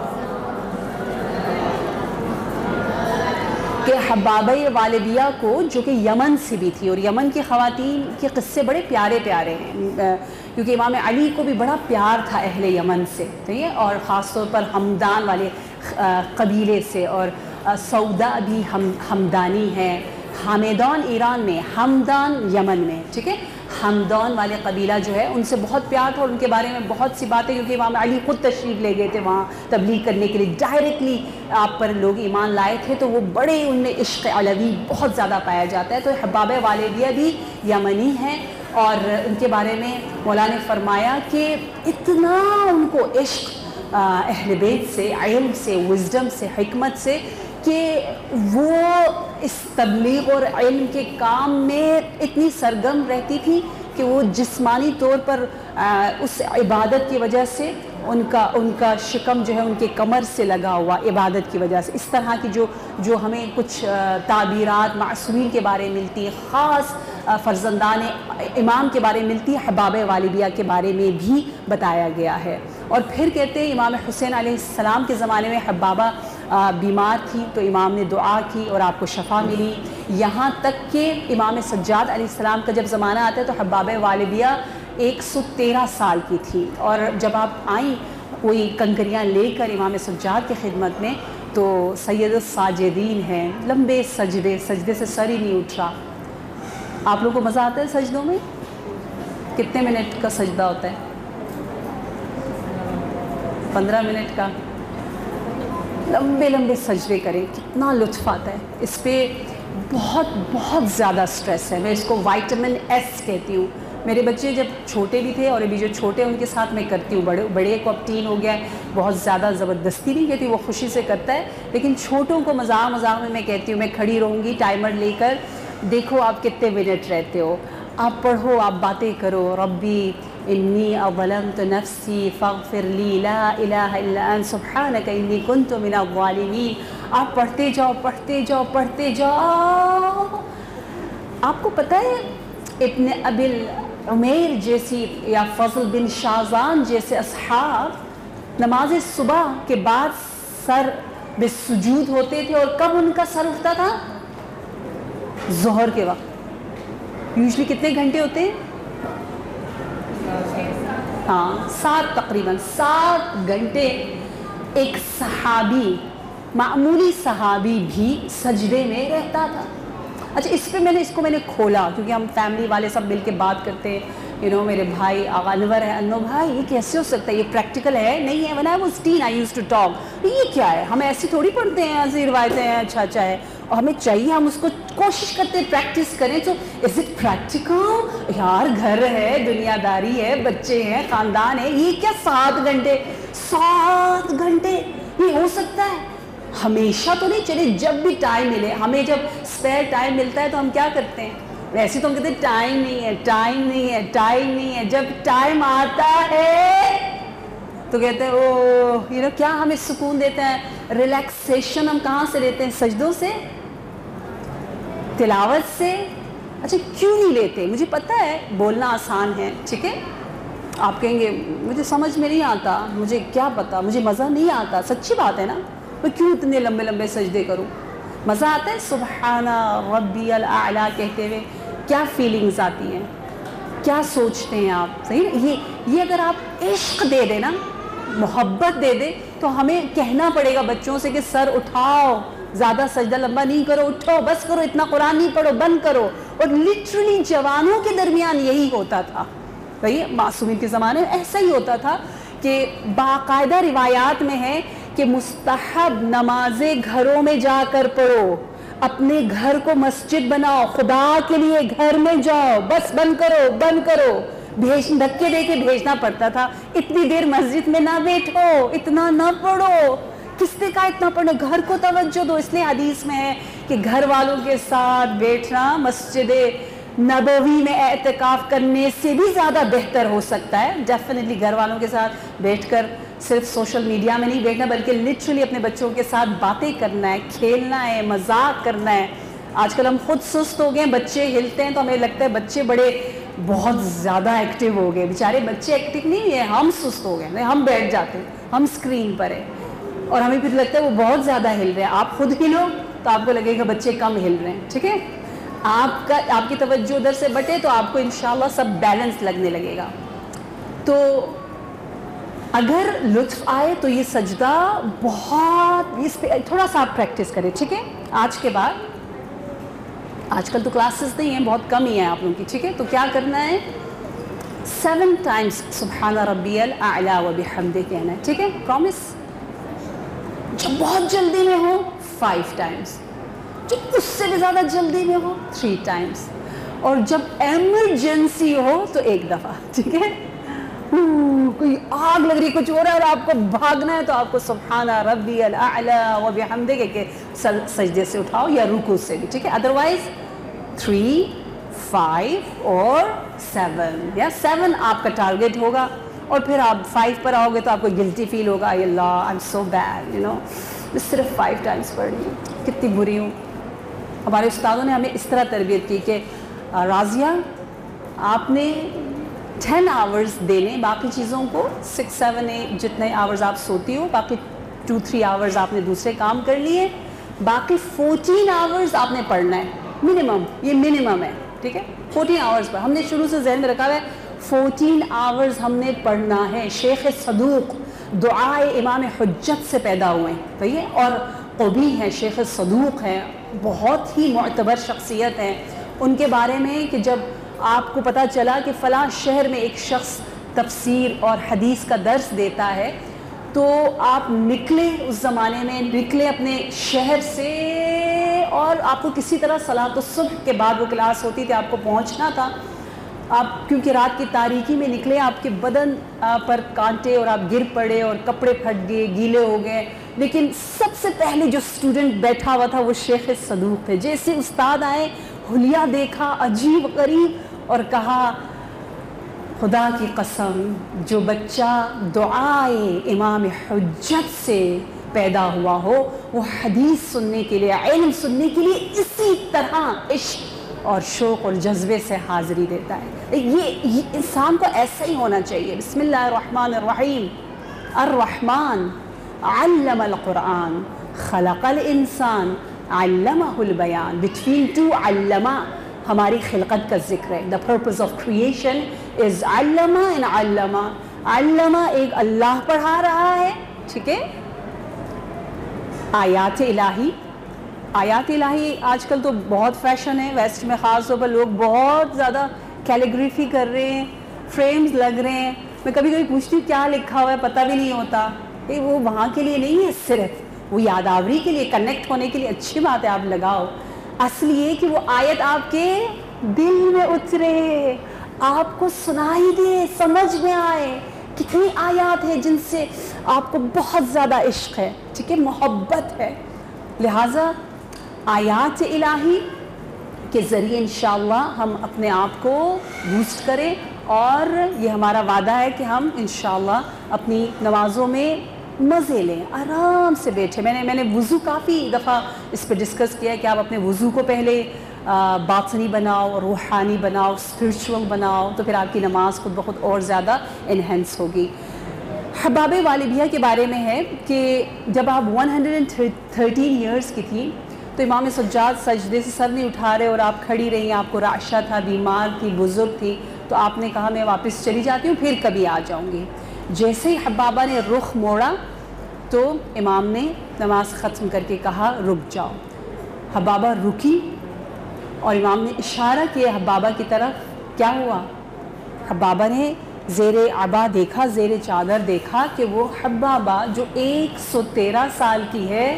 کہ حبابہ والدیہ کو، جو کہ یمن سے بھی تھی، اور یمن کی خواتین کے قصے بڑے پیارے پیارے ہیں، کیونکہ امام علی کو بھی بڑا پیار تھا اہل یمن سے، ٹھیک ہے، اور خاص طور پر ہمدان والے قبیلے سے، اور سودا بھی ہم ہمدانی ہیں، حامدان ایران میں، ہمدان یمن میں، ٹھیک ہے، ہمدان والے قبیلہ جو ہے ان سے بہت پیار تھا، اور ان کے بارے میں بہت سی باتیں، کیونکہ امام علی خود تشریف لے گئے تھے وہاں تبلیغ کرنے کے لیے، ڈائریکٹلی آپ پر لوگ ایمان لائے تھے، تو وہ بڑے ان میں عشق علوی بہت زیادہ پایا جاتا ہے۔ تو حبابہ والدیہ بھی یمنی ہیں، اور ان کے بارے میں مولا نے فرمایا کہ اتنا ان کو عشق اہل بیت سے، علم سے، وزڈم سے، حکمت سے، کہ وہ اس تبلیغ اور علم کے کام میں اتنی سرگرم رہتی تھی کہ وہ جسمانی طور پر اس عبادت کی وجہ سے ان کا ان کا شکم جو ہے ان کے کمر سے لگا ہوا عبادت کی وجہ سے، اس طرح کی جو جو ہمیں کچھ تعبیرات معصومین کے بارے میں ملتی ہیں، خاص فرزندان امام کے بارے میں ملتی ہے، حبابہ والدیہ کے بارے میں بھی بتایا گیا ہے۔ اور پھر کہتے ہیں امام حسین علیہ السلام کے زمانے میں حبابہ بیمار تھی تو امام نے دعا کی اور آپ کو شفا ملی، یہاں تک کہ امام سجاد علیہ السلام کا جب زمانہ آتا ہے تو حبابہ والدیہ ایک سو تیرہ سال کی تھی، اور جب آپ آئیں کوئی کنکریاں لے کر امام سجاد کی خدمت میں، تو سید الساجدین ہیں، لمبے سجدے، سجدے سے سر ہی نہیں اٹھ رہا۔ آپ لوگوں کو مزہ آتا ہے سجدوں میں؟ کتنے منٹ کا سجدہ ہوتا ہے؟ پندرہ منٹ کا؟ لمبے لمبے سجدے کریں، کتنا لطف آتا ہے، اس پہ بہت بہت زیادہ سٹریس ہے، میں اس کو وائٹامن ایس کہتی ہوں۔ میرے بچے جب چھوٹے بھی تھے اور ابھی جو چھوٹے ان کے ساتھ میں کرتی ہوں، بڑے بڑے کو اب تین ہو گیا ہے، بہت زیادہ زبردستی نہیں کہتی، وہ خوشی سے کرتا ہے، لیکن چھوٹوں کو مذاق مذاق میں میں کہتی ہوں میں کھڑی رہوں گی ٹائمر لے کر، دیکھو آپ کتنے منٹ رہتے ہو، آپ پڑھو، آپ باتیں کرو، ربی انی اظلمت نفسی فاغفر لی لا الہ الا انت سبحانک انی کنت من الظالمین، آپ پڑھتے جاؤ پڑھتے جاؤ پڑھتے جاؤ۔ آپ کو پتہ ہے ابن ابی عمیر جیسی یا فضل بن شازان جیسے اصحاب نماز صبح کے بعد سر بالسجود ہوتے تھے، اور کب ان کا سر اٹھتا تھا؟ ظہر کے وقت۔ یوزلی کتنے گھنٹے ہوتے ہیں؟ ہاں سات، تقریباً سات گھنٹے ایک صحابی، معمولی صحابی بھی سجدے میں رہتا تھا۔ اچھا اس پہ میں نے اس کو میں نے کھولا، کیونکہ ہم فیملی والے سب مل کے بات کرتے ہیں، یو نو میرے بھائی آغا انور ہے، انو بھائی یہ کیسے ہو سکتا ہے، یہ پریکٹیکل ہے نہیں ہے؟ when I was teen I used to talk، یہ کیا ہے، ہم ایسی تھوڑی پڑھتے ہیں، ایسی روایتیں ہیں، اچھا اچھا ہے، اور ہمیں چاہیے ہم اس کو کوشش کرتے ہیں پریکٹس کریں، تو از اٹ پریکٹیکل؟ یار گھر ہے، دنیا داری ہے، بچے ہیں، خاندان ہے، یہ کیا سات گھنٹے سات گھنٹے یہ ہو سکتا ہے؟ ہمیشہ تو نہیں، چلے جب بھی ٹائم ملے، ہمیں جب اسپیئر ٹائم ملتا ہے تو ہم کیا کرتے ہیں؟ ویسے تو ہم کہتے ہیں ٹائم نہیں ہے، ٹائم نہیں ہے، ٹائم نہیں ہے، جب ٹائم آتا ہے تو کہتے ہیں او یو نو کیا ہمیں سکون دیتا ہے، ریلیکسیشن ہم کہاں سے لیتے ہیں؟ سجدوں سے، تلاوت سے۔ اچھا کیوں نہیں لیتے؟ مجھے پتہ ہے بولنا آسان ہے، ٹھیک ہے، آپ کہیں گے مجھے سمجھ میں نہیں آتا، مجھے کیا پتا، مجھے مزہ نہیں آتا، سچی بات ہے نا، میں کیوں اتنے لمبے لمبے سجدے کروں؟ مزہ آتا ہے سبحان ربی الاعلیٰ کہتے ہوئے، کیا فیلنگز آتی ہیں، کیا سوچتے ہیں آپ؟ صحیح، یہ یہ اگر آپ عشق دے دیں نا، محبت دے دیں، تو ہمیں کہنا پڑے گا بچوں سے کہ سر اٹھاؤ, زیادہ سجدہ لمبا نہیں کرو, اٹھو, بس کرو, اتنا قرآن نہیں پڑھو, بند کرو. اور لٹرلی جوانوں کے درمیان یہی ہوتا تھا. بھائی معصومین کے زمانے میں ایسا ہی ہوتا تھا کہ باقاعدہ روایات میں ہے کہ مستحب نمازیں گھروں میں جا کر پڑھو, اپنے گھر کو مسجد بناؤ, خدا کے لیے گھر میں جاؤ, بس بند کرو بند کرو. بھیج دھکے دے کے بھیجنا پڑتا تھا, اتنی دیر مسجد میں نہ بیٹھو, اتنا نہ پڑھو. کس نے کہا اتنا پڑھنا, گھر کو توجہ دو. اس لیے حدیث میں ہے کہ گھر والوں کے ساتھ بیٹھنا مسجد نبوی میں اعتکاف کرنے سے بھی زیادہ بہتر ہو سکتا ہے. ڈیفینیٹلی گھر والوں کے ساتھ بیٹھ کر صرف سوشل میڈیا میں نہیں بیٹھنا, بلکہ لٹرلی اپنے بچوں کے ساتھ باتیں کرنا ہے, کھیلنا ہے, مذاق کرنا ہے. آج کل ہم خود سست ہو گئے ہیں, بچے ہلتے ہیں تو ہمیں لگتا ہے بچے بڑے بہت زیادہ ایکٹیو ہو گئے. بیچارے بچے ایکٹیو نہیں ہیں, ہم سست ہو گئے, ہم بیٹھ جاتے ہیں, ہم اسکرین پر ہیں اور ہمیں پھر لگتا ہے وہ بہت زیادہ ہل رہے ہیں. آپ خود ہلو تو آپ کو لگے گا بچے کم ہل رہے ہیں. ٹھیک ہے, آپ کا آپ کی توجہ ادھر سے بٹے تو آپ کو انشاءاللہ سب بیلنس لگنے لگے گا. تو اگر لطف آئے تو یہ سجدہ بہت, اس پہ تھوڑا سا آپ پریکٹس کریں. ٹھیک ہے, آج کے بعد, آج کل تو کلاسز نہیں ہیں, بہت کم ہی ہیں آپ لوگوں کی. ٹھیک ہے, تو کیا کرنا ہے, سیون ٹائمز سبحان ربی الاعلیٰ و بحمدہ کہنا ہے. ٹھیک ہے, پرومس. جب بہت جلدی میں ہو فائیو ٹائمز, جب اس سے بھی زیادہ جلدی میں ہو تھری ٹائمز, اور جب ایمرجنسی ہو تو ایک دفعہ. ٹھیک ہے, کوئی آگ لگ رہی, کچھ ہو رہا ہے اور آپ کو بھاگنا ہے تو آپ کو سبحان ربی الاعلیٰ و بحمدہ کہہ کے سجدے سے اٹھاؤ یا رکوع سے بھی. ٹھیک ہے, ادروائز تھری, فائیو اور سیون, یا سیون آپ کا ٹارگیٹ ہوگا, اور پھر آپ فائیو پر آؤ گے تو آپ کو گلٹی فیل ہوگا, اے اللہ I am so bad, you know میں صرف فائیو ٹائمز پڑھ رہی ہوں, کتنی بری ہوں. ہمارے استادوں نے ہمیں اس طرح تربیت کی کہ راضیہ آپ نے ٹین آورز دینے, باقی چیزوں کو سکس سیون ایٹ جتنے آورز آپ سوتی ہو, باقی ٹو تھری آورز آپ نے دوسرے کام کر لیے, باقی فورٹین آورز آپ نے پڑھنا ہے منیمم. یہ منیمم ہے. ٹھیک ہے, فورٹین آورز پر ہم نے شروع سے ذہن میں رکھا ہوا ہے, فورٹین آورز ہم نے پڑھنا ہے. شیخ صدوق دعائے امام حجت سے پیدا ہوئے ہیں, صحیح ہے, اور قبی ہیں, شیخ صدوق ہیں, بہت ہی معتبر شخصیت ہیں. ان کے بارے میں کہ جب آپ کو پتہ چلا کہ فلاں شہر میں ایک شخص تفسیر اور حدیث کا درس دیتا ہے, تو آپ نکلے, اس زمانے میں نکلے اپنے شہر سے, اور آپ کو کسی طرح صلاۃ الصبح کے بعد وہ کلاس ہوتی تھی, آپ کو پہنچنا تھا. آپ کیونکہ رات کی تاریکی میں نکلے, آپ کے بدن پر کانٹے اور آپ گر پڑے اور کپڑے پھٹ گئے, گیلے ہو گئے, لیکن سب سے پہلے جو اسٹوڈنٹ بیٹھا ہوا تھا وہ شیخ صدوق تھے. جیسے استاد آئے, حلیہ دیکھا عجیب غریب, اور کہا خدا کی قسم جو بچہ دعائے امام حجت سے پیدا ہوا ہو وہ حدیث سننے کے لیے, علم سننے کے لیے اسی طرح عشق اور شوق اور جذبے سے حاضری دیتا ہے. یہ, یہ انسان کو ایسا ہی ہونا چاہیے. بسم اللہ الرحمن الرحیم. الرحمن علم القرآن خلق الانسان علمہ البیان. بٹوین ٹو علمہ ہماری خلقت کا ذکر ہے. The purpose of creation is علمہ ان علمہ. علمہ ایک اللہ پڑھا رہا ہے, ٹھیک ہے, آیات الہی. آیات الہی آج کل تو بہت فیشن ہے, ویسٹ میں خاص طور پر لوگ بہت زیادہ کیلیگرافی کر رہے ہیں, فریمز لگ رہے ہیں. میں کبھی کبھی پوچھتی ہوں کیا لکھا ہوا ہے, پتہ بھی نہیں ہوتا. یہ وہ وہاں کے لیے نہیں ہے, صرف وہ یادآوری کے لیے, کنیکٹ ہونے کے لیے. اچھی بات ہے آپ لگاؤ, اصل یہ کہ وہ آیت آپ کے دل میں اترے, آپ کو سنائی دے, سمجھ میں آئے. کتنی آیات ہیں جن سے آپ کو بہت زیادہ عشق ہے, ٹھیک ہے, محبت ہے. لہٰذا آیات الہی کے ذریعے انشاءاللہ ہم اپنے آپ کو بوسٹ کریں, اور یہ ہمارا وعدہ ہے کہ ہم انشاءاللہ اپنی نمازوں میں مزے لیں, آرام سے بیٹھے. میں نے میں نے وضو کافی دفعہ اس پہ ڈسکس کیا ہے کہ آپ اپنے وضو کو پہلے باطنی بناؤ, روحانی بناؤ, اسپرچول بناؤ, تو پھر آپ کی نماز خود بخود اور زیادہ انہینس ہوگی. حباب والدیہ کے بارے میں ہے کہ جب آپ one hundred and thirteen years کی تھی تو امام سجاد سجدے سے سر نہیں اٹھا رہے اور آپ کھڑی رہی. آپ کو رعشہ تھا, بیمار تھی, بزرگ تھی, تو آپ نے کہا میں واپس چلی جاتی ہوں, پھر کبھی آ جاؤں گی. جیسے ہی حبابہ نے رخ موڑا تو امام نے نماز ختم کر کے کہا رک جاؤ. حبابہ رکی اور امام نے اشارہ کیا حبابہ کی طرف. کیا ہوا؟ حبابہ نے زیر عبا دیکھا, زیر چادر دیکھا کہ وہ حبابہ جو ایک سو تیرہ سال کی ہے,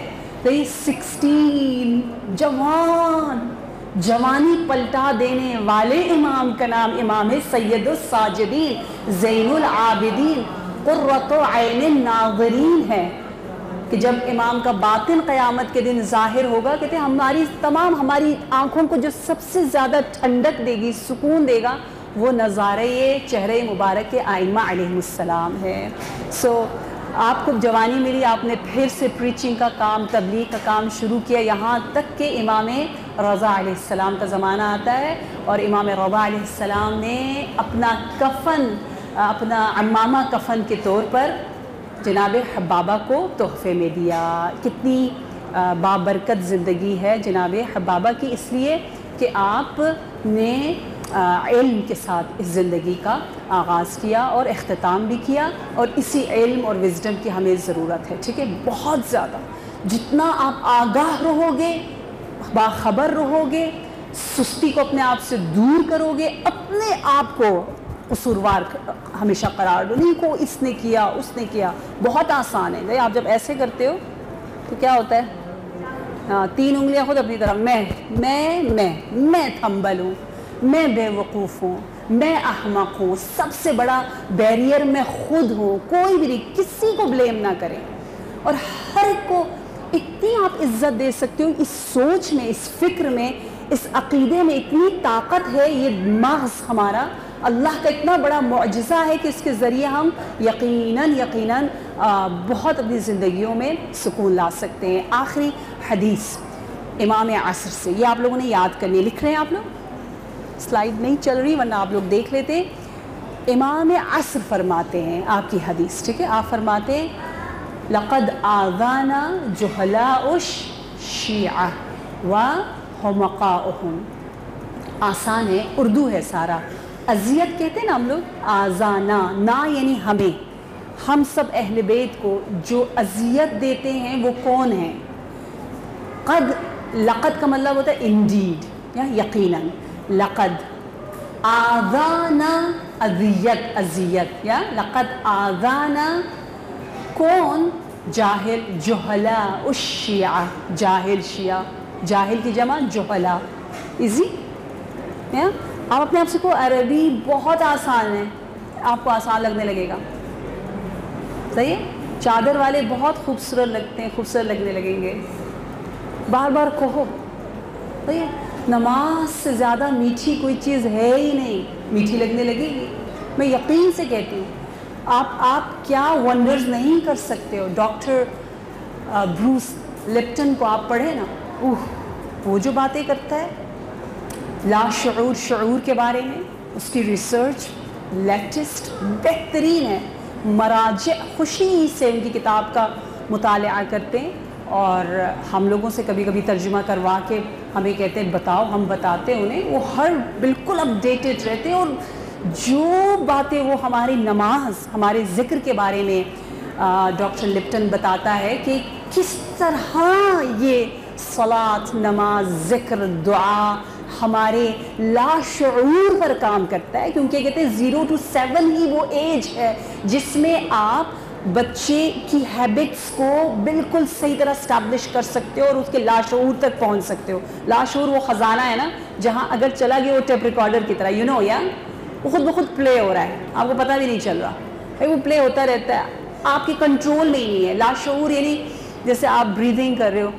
سکسٹین, جوان, جوانی پلٹا دینے والے امام کا نام امام سید الساجدین, زین العابدین, قرۃ عین الناظرین ہے. کہ جب امام کا باطن قیامت کے دن ظاہر ہوگا, کہتے ہیں ہماری تمام ہماری آنکھوں کو جو سب سے زیادہ ٹھنڈک دے گی, سکون دے گا, وہ نظارہ یہ چہرے مبارک کے ائمہ علیہ السلام ہے. سو آپ کو جوانی ملی, آپ نے پھر سے پریچنگ کا کام, تبلیغ کا کام شروع کیا, یہاں تک کہ امام رضا علیہ السلام کا زمانہ آتا ہے اور امام رضا علیہ السلام نے اپنا کفن, اپنا عمامہ کفن کے طور پر جناب حبابہ کو تحفے میں دیا. کتنی بابرکت زندگی ہے جناب حبابہ کی, اس لیے کہ آپ نے علم کے ساتھ اس زندگی کا آغاز کیا اور اختتام بھی کیا, اور اسی علم اور وزڈم کی ہمیں ضرورت ہے. ٹھیک ہے, بہت زیادہ. جتنا آپ آگاہ رہو گے, باخبر رہو گے, سستی کو اپنے آپ سے دور کرو گے, اپنے آپ کو قصوروار ہمیشہ قرار دو. نہیں کو اس نے کیا, اس نے کیا, بہت آسان ہے. آپ جب ایسے کرتے ہو تو کیا ہوتا ہے, ہاں, تین انگلیاں خود اپنی طرف, میں میں میں میں تھمبل ہوں, میں بے وقوف ہوں, میں احمق ہوں, سب سے بڑا بیریئر میں خود ہوں, کوئی بھی نہیں, کسی کو بلیم نہ کریں. اور ہر ایک کو اتنی آپ عزت دے سکتے ہو. اس سوچ میں, اس فکر میں, اس عقیدے میں اتنی طاقت ہے. یہ محض ہمارا اللہ کا اتنا بڑا معجزہ ہے کہ اس کے ذریعے ہم یقیناً یقیناً بہت اپنی زندگیوں میں سکون لا سکتے ہیں. آخری حدیث امام عصر سے, یہ آپ لوگوں نے یاد کرنی ہے. لکھ رہے ہیں آپ لوگ؟ سلائیڈ نہیں چل رہی ورنہ آپ لوگ دیکھ لیتے. امام عصر فرماتے ہیں آپ کی حدیث, ٹھیک ہے, آپ فرماتے ہیں لقد آذانا جہلاء الشیعہ وحمقاؤہم. آسان ہے, اردو ہے سارا. اذیت کہتے ہیں نا ہم لوگ, آذانا, نا یعنی ہمیں, ہم سب اہل بیت کو جو اذیت دیتے ہیں وہ کون ہیں؟ قد, لقد کا مطلب ہوتا ہے انڈیڈ یا یقیناً. لقد آذانا, اذیت, اذیت یا لقد آذانا کون؟ جاہل, جہلاء الشیعہ, جاہل شیعہ, جاہل کی جمع جہلاء. ایزی یا آپ اپنے آپ سے کو عربی بہت آسان ہے, آپ کو آسان لگنے لگے گا. صحیح ہے, چادر والے بہت خوبصورت لگتے ہیں, خوبصورت لگنے لگیں گے. بار بار کہو, صحیح ہے, نماز سے زیادہ میٹھی کوئی چیز ہے ہی نہیں, میٹھی لگنے لگے گی. میں یقین سے کہتی ہوں, آپ آپ کیا ونڈرز نہیں کر سکتے ہو. ڈاکٹر بروس لپٹن کو آپ پڑھیں نا, اوہ وہ جو باتیں کرتا ہے لا شعور شعور کے بارے میں, اس کی ریسرچ لیٹسٹ بہترین ہے. مراجع خوشی سے ان کی کتاب کا مطالعہ کرتے ہیں اور ہم لوگوں سے کبھی کبھی ترجمہ کروا کے ہمیں کہتے ہیں بتاؤ, ہم بتاتے ہیں انہیں. وہ ہر بالکل اپ ڈیٹڈ رہتے ہیں اور جو باتیں وہ ہماری نماز, ہمارے ذکر کے بارے میں ڈاکٹر لپٹن بتاتا ہے کہ کس طرح یہ صلاۃ, نماز, ذکر, دعا ہمارے لاشعور پر کام کرتا ہے. کیونکہ کہتے ہیں زیرو ٹو سیون ہی وہ ایج ہے جس میں آپ بچے کی ہیبٹس کو بالکل صحیح طرح اسٹیبلش کر سکتے ہو اور اس کے لاشعور تک پہنچ سکتے ہو. لاشعور وہ خزانہ ہے نا جہاں اگر چلا گیا وہ ٹیپ ریکارڈر کی طرح, یو نو یا وہ خود بخود پلے ہو رہا ہے, آپ کو پتہ بھی نہیں چل رہا, وہ پلے ہوتا رہتا ہے, آپ کے کنٹرول میں ہی نہیں ہے. لاشعور یعنی جیسے آپ بریدنگ کر رہے ہو,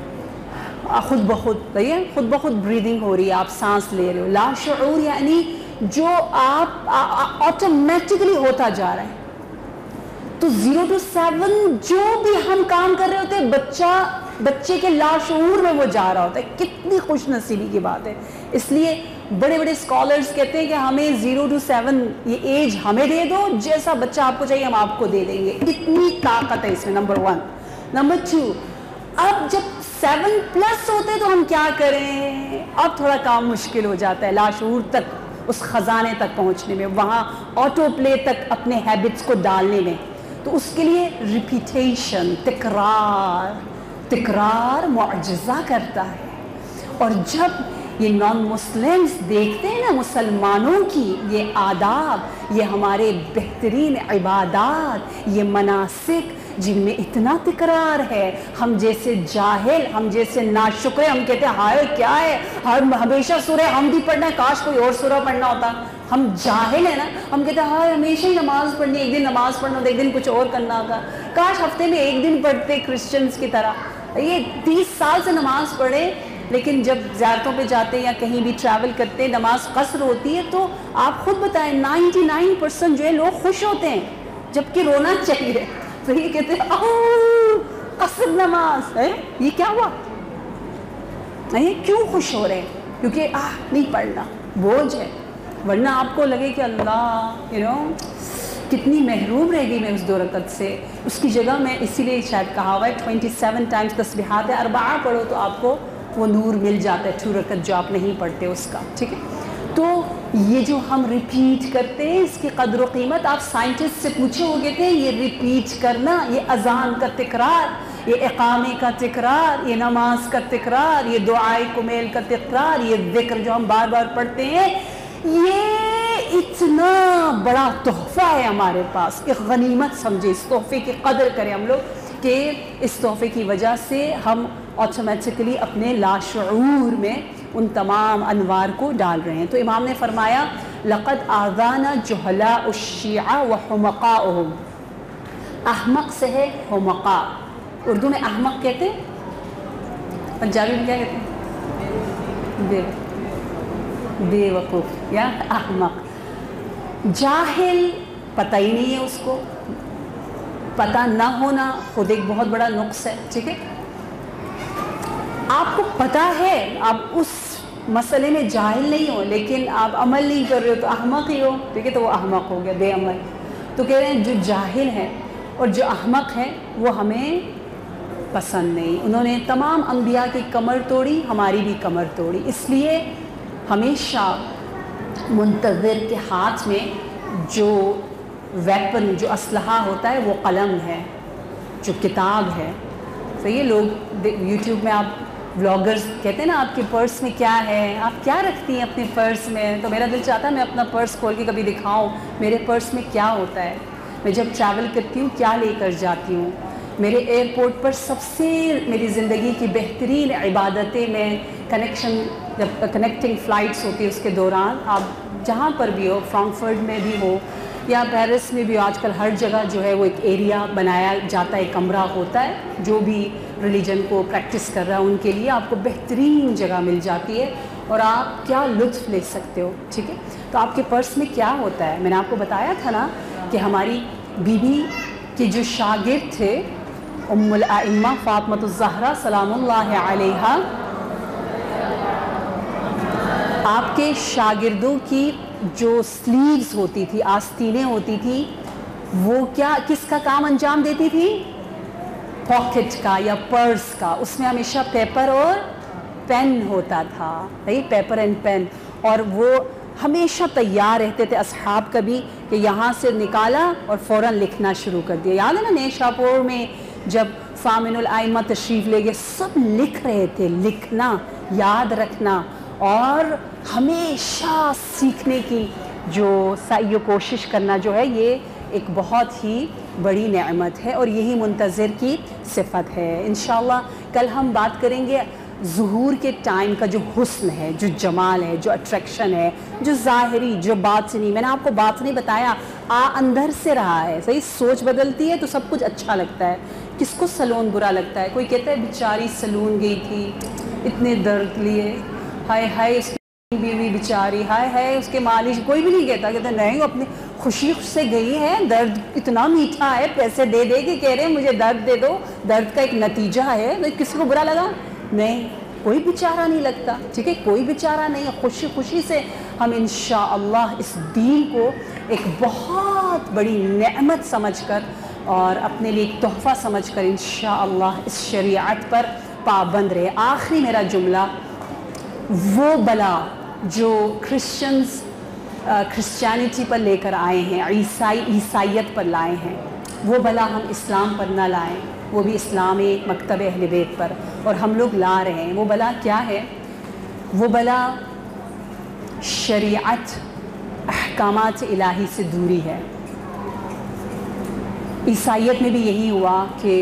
خود بخود, صحیح ہے, خود بخود بریدنگ ہو رہی ہے, آپ سانس لے رہے ہو. لاشعور یعنی جو آپ آٹومیٹکلی ہوتا جا رہا ہے. تو زیرو ٹو سیون جو بھی ہم کام کر رہے ہوتے ہیں بچہ بچے کے لاشعور میں وہ جا رہا ہوتا ہے. کتنی خوش نصیبی کی بات ہے. اس لیے بڑے بڑے اسکالرز کہتے ہیں کہ ہمیں زیرو ٹو سیون یہ ایج ہمیں دے دو, جیسا بچہ آپ کو چاہیے ہم آپ کو دے دیں گے. کتنی طاقت ہے اس میں, نمبر ون. نمبر ٹو, اب جب سیون پلس ہوتے تو ہم کیا کریں, اب تھوڑا کام مشکل ہو جاتا ہے لاشعور تک, اس خزانے تک پہنچنے میں, وہاں آٹو پلے تک اپنے ہیبٹس کو ڈالنے میں. تو اس کے لیے ریپیٹیشن، تکرار تکرار معجزہ کرتا ہے. اور جب یہ نان مسلمز دیکھتے ہیں نا مسلمانوں کی یہ آداب، یہ ہمارے بہترین عبادات، یہ مناسک جن میں اتنا تکرار ہے، ہم جیسے جاہل، ہم جیسے ناشکرے، ہم کہتے ہیں ہائے کیا ہے، ہم ہمیشہ سورہ حمد ہی پڑھنا ہے، کاش کوئی اور سورہ پڑھنا ہوتا. ہم جاہل ہیں نا، ہم کہتے ہیں ہائے ہمیشہ ہی نماز پڑھنی، ایک دن نماز پڑھنا ہوتا، ایک دن کچھ اور کرنا ہوتا، کاش ہفتے میں ایک دن پڑھتے کرسچنز کی طرح. یہ تیس سال سے نماز پڑھے، لیکن جب زیارتوں پہ جاتے ہیں یا کہیں بھی ٹریول کرتے ہیں نماز قصر ہوتی ہے تو آپ خود بتائیں نائنٹی نائن پرسنٹ جو ہے لوگ خوش ہوتے ہیں جبکہ رونا چاہیے. تو یہ کہتے ہیں اوہ قصر نماز ہے، یہ کیا ہوا، یہ کیوں خوش ہو رہے ہیں؟ کیونکہ آہ نہیں پڑھنا بوجھ ہے. ورنہ آپ کو لگے کہ اللہ یو نو کتنی محروم رہ گئی میں اس دو رکعت سے. اس کی جگہ میں اسی لیے شاید کہا ہوا ہے ٹوینٹی سیون ٹائمز تسبیحات اربعہ پڑھو تو آپ کو وہ نور مل جاتا ہے ٹو رکعت جو آپ نہیں پڑھتے اس کا. ٹھیک ہے، تو یہ جو ہم ریپیٹ کرتے ہیں اس کی قدر و قیمت آپ سائنٹسٹ سے پوچھے وہ کہتے ہیں یہ ریپیٹ کرنا، یہ اذان کا تکرار، یہ اقامے کا تکرار، یہ نماز کا تکرار، یہ دعائے کمیل کا تکرار، یہ ذکر جو ہم بار بار پڑھتے ہیں، یہ اتنا بڑا تحفہ ہے ہمارے پاس. ایک غنیمت سمجھے، اس تحفے کی قدر کریں ہم لوگ کہ اس تحفے کی وجہ سے ہم آٹومیٹکلی اپنے لاشعور میں ان تمام انوار کو ڈال رہے ہیں. تو امام نے فرمایا لقد آذانا جہلاء الشیعہ وحمقاؤہم، احمق سے ہے حمقاء، اردو میں احمق کہتے ہیں، پنجابی میں کیا کہتے ہیں؟ بے بے وقوف یا احمق. جاہل پتہ ہی نہیں ہے اس کو، پتہ نہ ہونا خود ایک بہت بڑا نقص ہے. ٹھیک ہے، آپ کو پتہ ہے آپ اس مسئلے میں جاہل نہیں ہو لیکن آپ عمل نہیں کر رہے ہو تو احمق ہی ہو. ٹھیک ہے، تو وہ احمق ہو گیا، بے عمل. تو کہہ رہے ہیں جو جاہل ہیں اور جو احمق ہیں وہ ہمیں پسند نہیں. انہوں نے تمام انبیاء کی کمر توڑی، ہماری بھی کمر توڑی. اس لیے ہمیشہ منتظر کے ہاتھ میں جو ویپن، جو اسلحہ ہوتا ہے وہ قلم ہے، جو کتاب ہے. صحیح ہے، لوگ یوٹیوب میں آپ بلاگرز کہتے ہیں نا آپ کے پرس میں کیا ہے، آپ کیا رکھتی ہیں اپنے پرس میں. تو میرا دل چاہتا ہے میں اپنا پرس کھول کے کبھی دکھاؤں میرے پرس میں کیا ہوتا ہے. میں جب ٹریول کرتی ہوں کیا لے کر جاتی ہوں. میرے ایئرپورٹ پر سب سے میری زندگی کی بہترین عبادتیں میں کنیکشن، جب کنیکٹنگ فلائٹس ہوتی ہے اس کے دوران، آپ جہاں پر بھی ہو، فرانکفرٹ میں بھی ہو یا پیرس میں بھی، آج کل ہر جگہ جو ہے وہ ایک ایریا بنایا جاتا ہے، کمرہ ہوتا ہے جو بھی ریلیجن کو پریکٹس کر رہا ہے ان کے لیے آپ کو بہترین جگہ مل جاتی ہے اور آپ کیا لطف لے سکتے ہو. ٹھیک ہے، تو آپ کے پرس میں کیا ہوتا ہے. میں نے آپ کو بتایا تھا نا کہ ہماری بی بی کے جو شاگرد تھے ام الائمہ فاطمۃ الزہرا سلام اللہ علیہا، آپ کے شاگردوں کی جو سلیوز ہوتی تھی، آستینیں ہوتی تھی، وہ کیا کس کا کام انجام دیتی تھی؟ پاکٹ کا یا پرس کا. اس میں ہمیشہ پیپر اور پین ہوتا تھا، صحیح، پیپر اینڈ پین. اور وہ ہمیشہ تیار رہتے تھے اصحاب کبھی کہ یہاں سے نکالا اور فوراً لکھنا شروع کر دیا. یاد ہے نا نیشاپور میں جب ثامن الائمہ تشریف لے گئے، سب لکھ رہے تھے. لکھنا، یاد رکھنا اور ہمیشہ سیکھنے کی جو سعی و کوشش کرنا جو ہے یہ ایک بہت ہی بڑی نعمت ہے اور یہی منتظر کی صفت ہے. انشاءاللہ کل ہم بات کریں گے ظہور کے ٹائم کا جو حسن ہے، جو جمال ہے، جو اٹریکشن ہے، جو ظاہری، جو باطنی. میں نے آپ کو باطنی بتایا آ اندر سے رہا ہے. صحیح، سوچ بدلتی ہے تو سب کچھ اچھا لگتا ہے. کس کو سلون برا لگتا ہے؟ کوئی کہتا ہے بیچاری سلون گئی تھی، اتنے درد لیے، ہائے ہائے اس کی بیوی بیچاری، ہائے ہائے اس کے مالش. کوئی بھی نہیں کہتا، کہتا نہیں اپنی خوشی سے گئی ہے، درد اتنا میٹھا ہے، پیسے دے دے کے کہہ رہے ہیں مجھے درد دے دو، درد کا ایک نتیجہ ہے. کسی کو برا لگا؟ نہیں، کوئی بیچارہ نہیں لگتا. ٹھیک ہے، کوئی بیچارہ نہیں. خوشی خوشی سے ہم انشاءاللہ اس دین کو ایک بہت بڑی نعمت سمجھ کر اور اپنے لیے ایک تحفہ سمجھ کر انشاءاللہ اس شریعت پر پابند رہے. آخری میرا جملہ، وہ بلا جو کرسچنز کرسچینٹی پر لے کر آئے ہیں، عیسائی عیسائیت پر لائے ہیں، وہ بلا ہم اسلام پر نہ لائیں، وہ بھی اسلام ایک مکتب اہل بیت پر، اور ہم لوگ لا رہے ہیں۔ وہ بلا کیا ہے؟ وہ بلا شریعت، احکامات الہی سے دوری ہے۔ عیسائیت میں بھی یہی ہوا کہ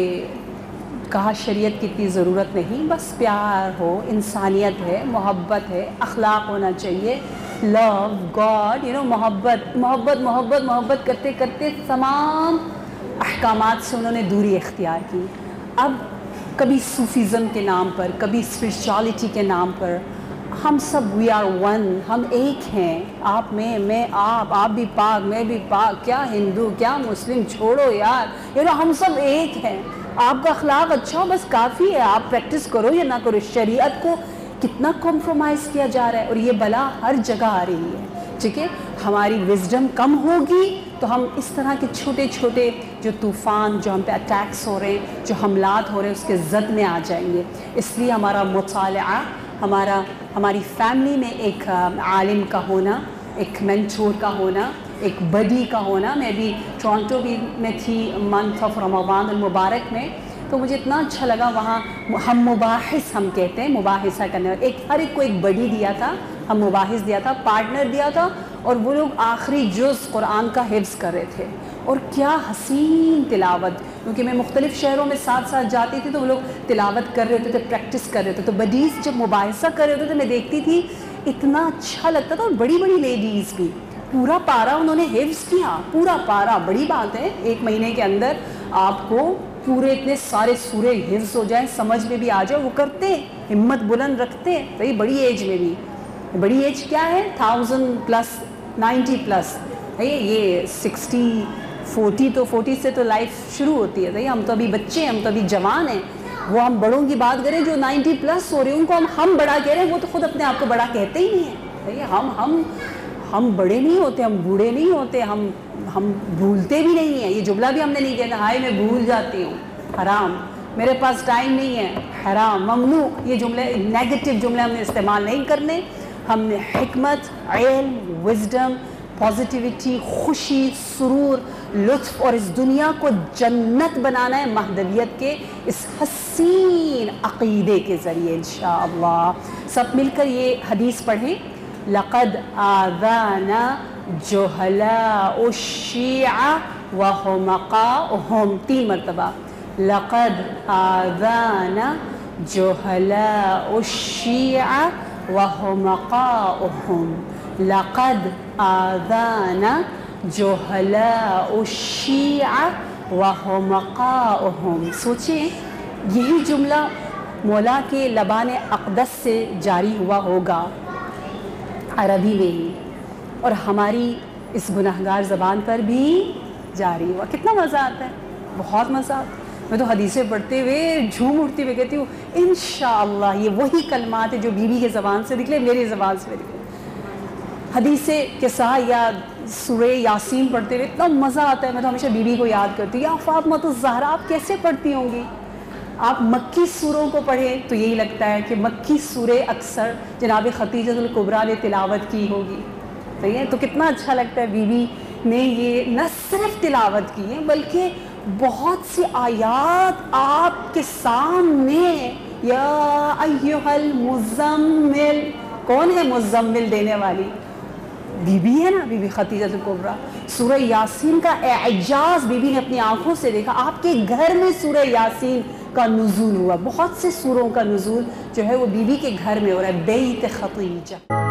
کہا شریعت کی اتنی ضرورت نہیں، بس پیار ہو، انسانیت ہے، محبت ہے، اخلاق ہونا چاہیے، لو گاڈ، یو نو محبت محبت محبت محبت کرتے کرتے تمام احکامات سے انہوں نے دوری اختیار کی۔ اب کبھی صوفیزم کے نام پر، کبھی اسپرچولیٹی کے نام پر، ہم سب وی آر ون، ہم ایک ہیں، آپ میں میں آپ، آپ بھی پاک میں بھی پاک، کیا ہندو کیا مسلم، چھوڑو یار، یو نو ہم سب ایک ہیں، آپ کا اخلاق اچھا ہو بس کافی ہے، آپ پریکٹس کرو یا نہ کرو۔ شریعت کو کتنا کمپرومائز کیا جا رہا ہے، اور یہ بلا ہر جگہ آ رہی ہے، ٹھیک ہے۔ ہماری وزڈم کم ہوگی تو ہم اس طرح کے چھوٹے چھوٹے جو طوفان، جو ہم پہ اٹیکس ہو رہے ہیں، جو حملات ہو رہے ہیں، اس کے زد میں آ جائیں گے۔ اس لیے ہمارا مطالعہ، ہمارا ہماری فیملی میں ایک عالم کا ہونا، ایک مینٹور کا ہونا، ایک بڈی کا ہونا۔ میں بھی ٹورانٹو بھی میں تھی منتھ آف رمضان المبارک میں، تو مجھے اتنا اچھا لگا وہاں ہم مباحث ہم کہتے ہیں، مباحثہ کرنے، ایک ہر ایک کو ایک بڈی دیا تھا، ہم مباحث دیا تھا، پارٹنر دیا تھا، اور وہ لوگ آخری جز قرآن کا حفظ کر رہے تھے، اور کیا حسین تلاوت، کیونکہ میں مختلف شہروں میں ساتھ ساتھ جاتی تھی تو وہ لوگ تلاوت کر رہے ہوتے تھے، پریکٹس کر رہے تھے، تو بڈیز جب مباحثہ کر رہے ہوتے تھے میں دیکھتی تھی اتنا اچھا لگتا تھا، اور بڑی بڑی لیڈیز بھی، پورا پارا انہوں نے حفظ کیا، پورا پارا، بڑی بات ہے ایک مہینے کے اندر آپ کو پورے اتنے سارے سورے حفظ ہو جائیں، سمجھ میں بھی آ جائے، وہ کرتے، ہمت بلند رکھتے، بھائی بڑی ایج میں بھی، بڑی ایج کیا ہے، تھاؤزنڈ پلس، نائنٹی پلس، یہ سکسٹی فورٹی تو فورٹی سے تو لائف شروع ہوتی ہے، ہم تو ابھی بچے ہیں، ہم تو ابھی جوان ہیں، وہ ہم بڑوں کی بات کریں جو نائنٹی پلس ہو رہے ہیں ان کو ہم ہم بڑا کہہ رہے ہیں، وہ تو خود اپنے آپ کو بڑا کہتے ہی نہیں ہیں، ہم ہم ہم بڑے نہیں ہوتے، ہم بوڑھے نہیں ہوتے، ہم ہم بھولتے بھی نہیں ہیں، یہ جملہ بھی ہم نے نہیں کہنا، ہائے میں بھول جاتی ہوں، حرام، میرے پاس ٹائم نہیں ہے، حرام، ممنوع، یہ جملے نیگیٹو جملے ہم نے استعمال نہیں کرنے، ہم نے حکمت، علم، وزڈم، پازیٹیوٹی، خوشی، سرور، لطف، اور اس دنیا کو جنت بنانا ہے مہدویت کے اس حسین عقیدے کے ذریعے انشاءاللہ۔ سب مل کر یہ حدیث پڑھیں، لقد آذانا جہلاء الشیعہ وحمقاؤہم، تین مرتبہ، لقد آذانا جہلاء الشیعہ وحمقاؤہم، لقد آذانا جہلاء الشیعہ وحمقاؤہم۔ سوچیں یہی جملہ مولا کے لبان اقدس سے جاری ہوا ہوگا عربی میں ہی، اور ہماری اس گناہگار زبان پر بھی جاری ہوا، کتنا مزہ آتا ہے، بہت مزہ آتا ہے۔ میں تو حدیثیں پڑھتے ہوئے جھوم اٹھتی ہوئے کہتی ہوں انشاءاللہ یہ وہی کلمات ہیں جو بی بی کے زبان سے نکلے، میری زبان سے نکلے۔ حدیث قصہ یا سورہ یاسین پڑھتے ہوئے اتنا مزہ آتا ہے، میں تو ہمیشہ بی بی کو یاد کرتی ہوں، یا فاطمہ الزہرا آپ کیسے پڑھتی ہوں گی؟ آپ مکی سوروں کو پڑھیں تو یہی لگتا ہے کہ مکی سورے اکثر جناب ختیجہ الکبریٰ نے تلاوت کی ہوگی، صحیح ہے، تو کتنا اچھا لگتا ہے بی بی نے یہ نہ صرف تلاوت کی ہے بلکہ بہت سی آیات آپ کے سامنے، یا ایھا المزمل، کون ہے مزمل دینے والی؟ بی بی ہے نا، بی بی ختیجہ الکبریٰ۔ سورہ یاسین کا اعجاز بی بی نے اپنی آنکھوں سے دیکھا، آپ کے گھر میں سورہ یاسین کا نزول ہوا، بہت سے سوروں کا نزول جو ہے وہ بی بی کے گھر میں ہو رہا ہے، بیت ختیجہ۔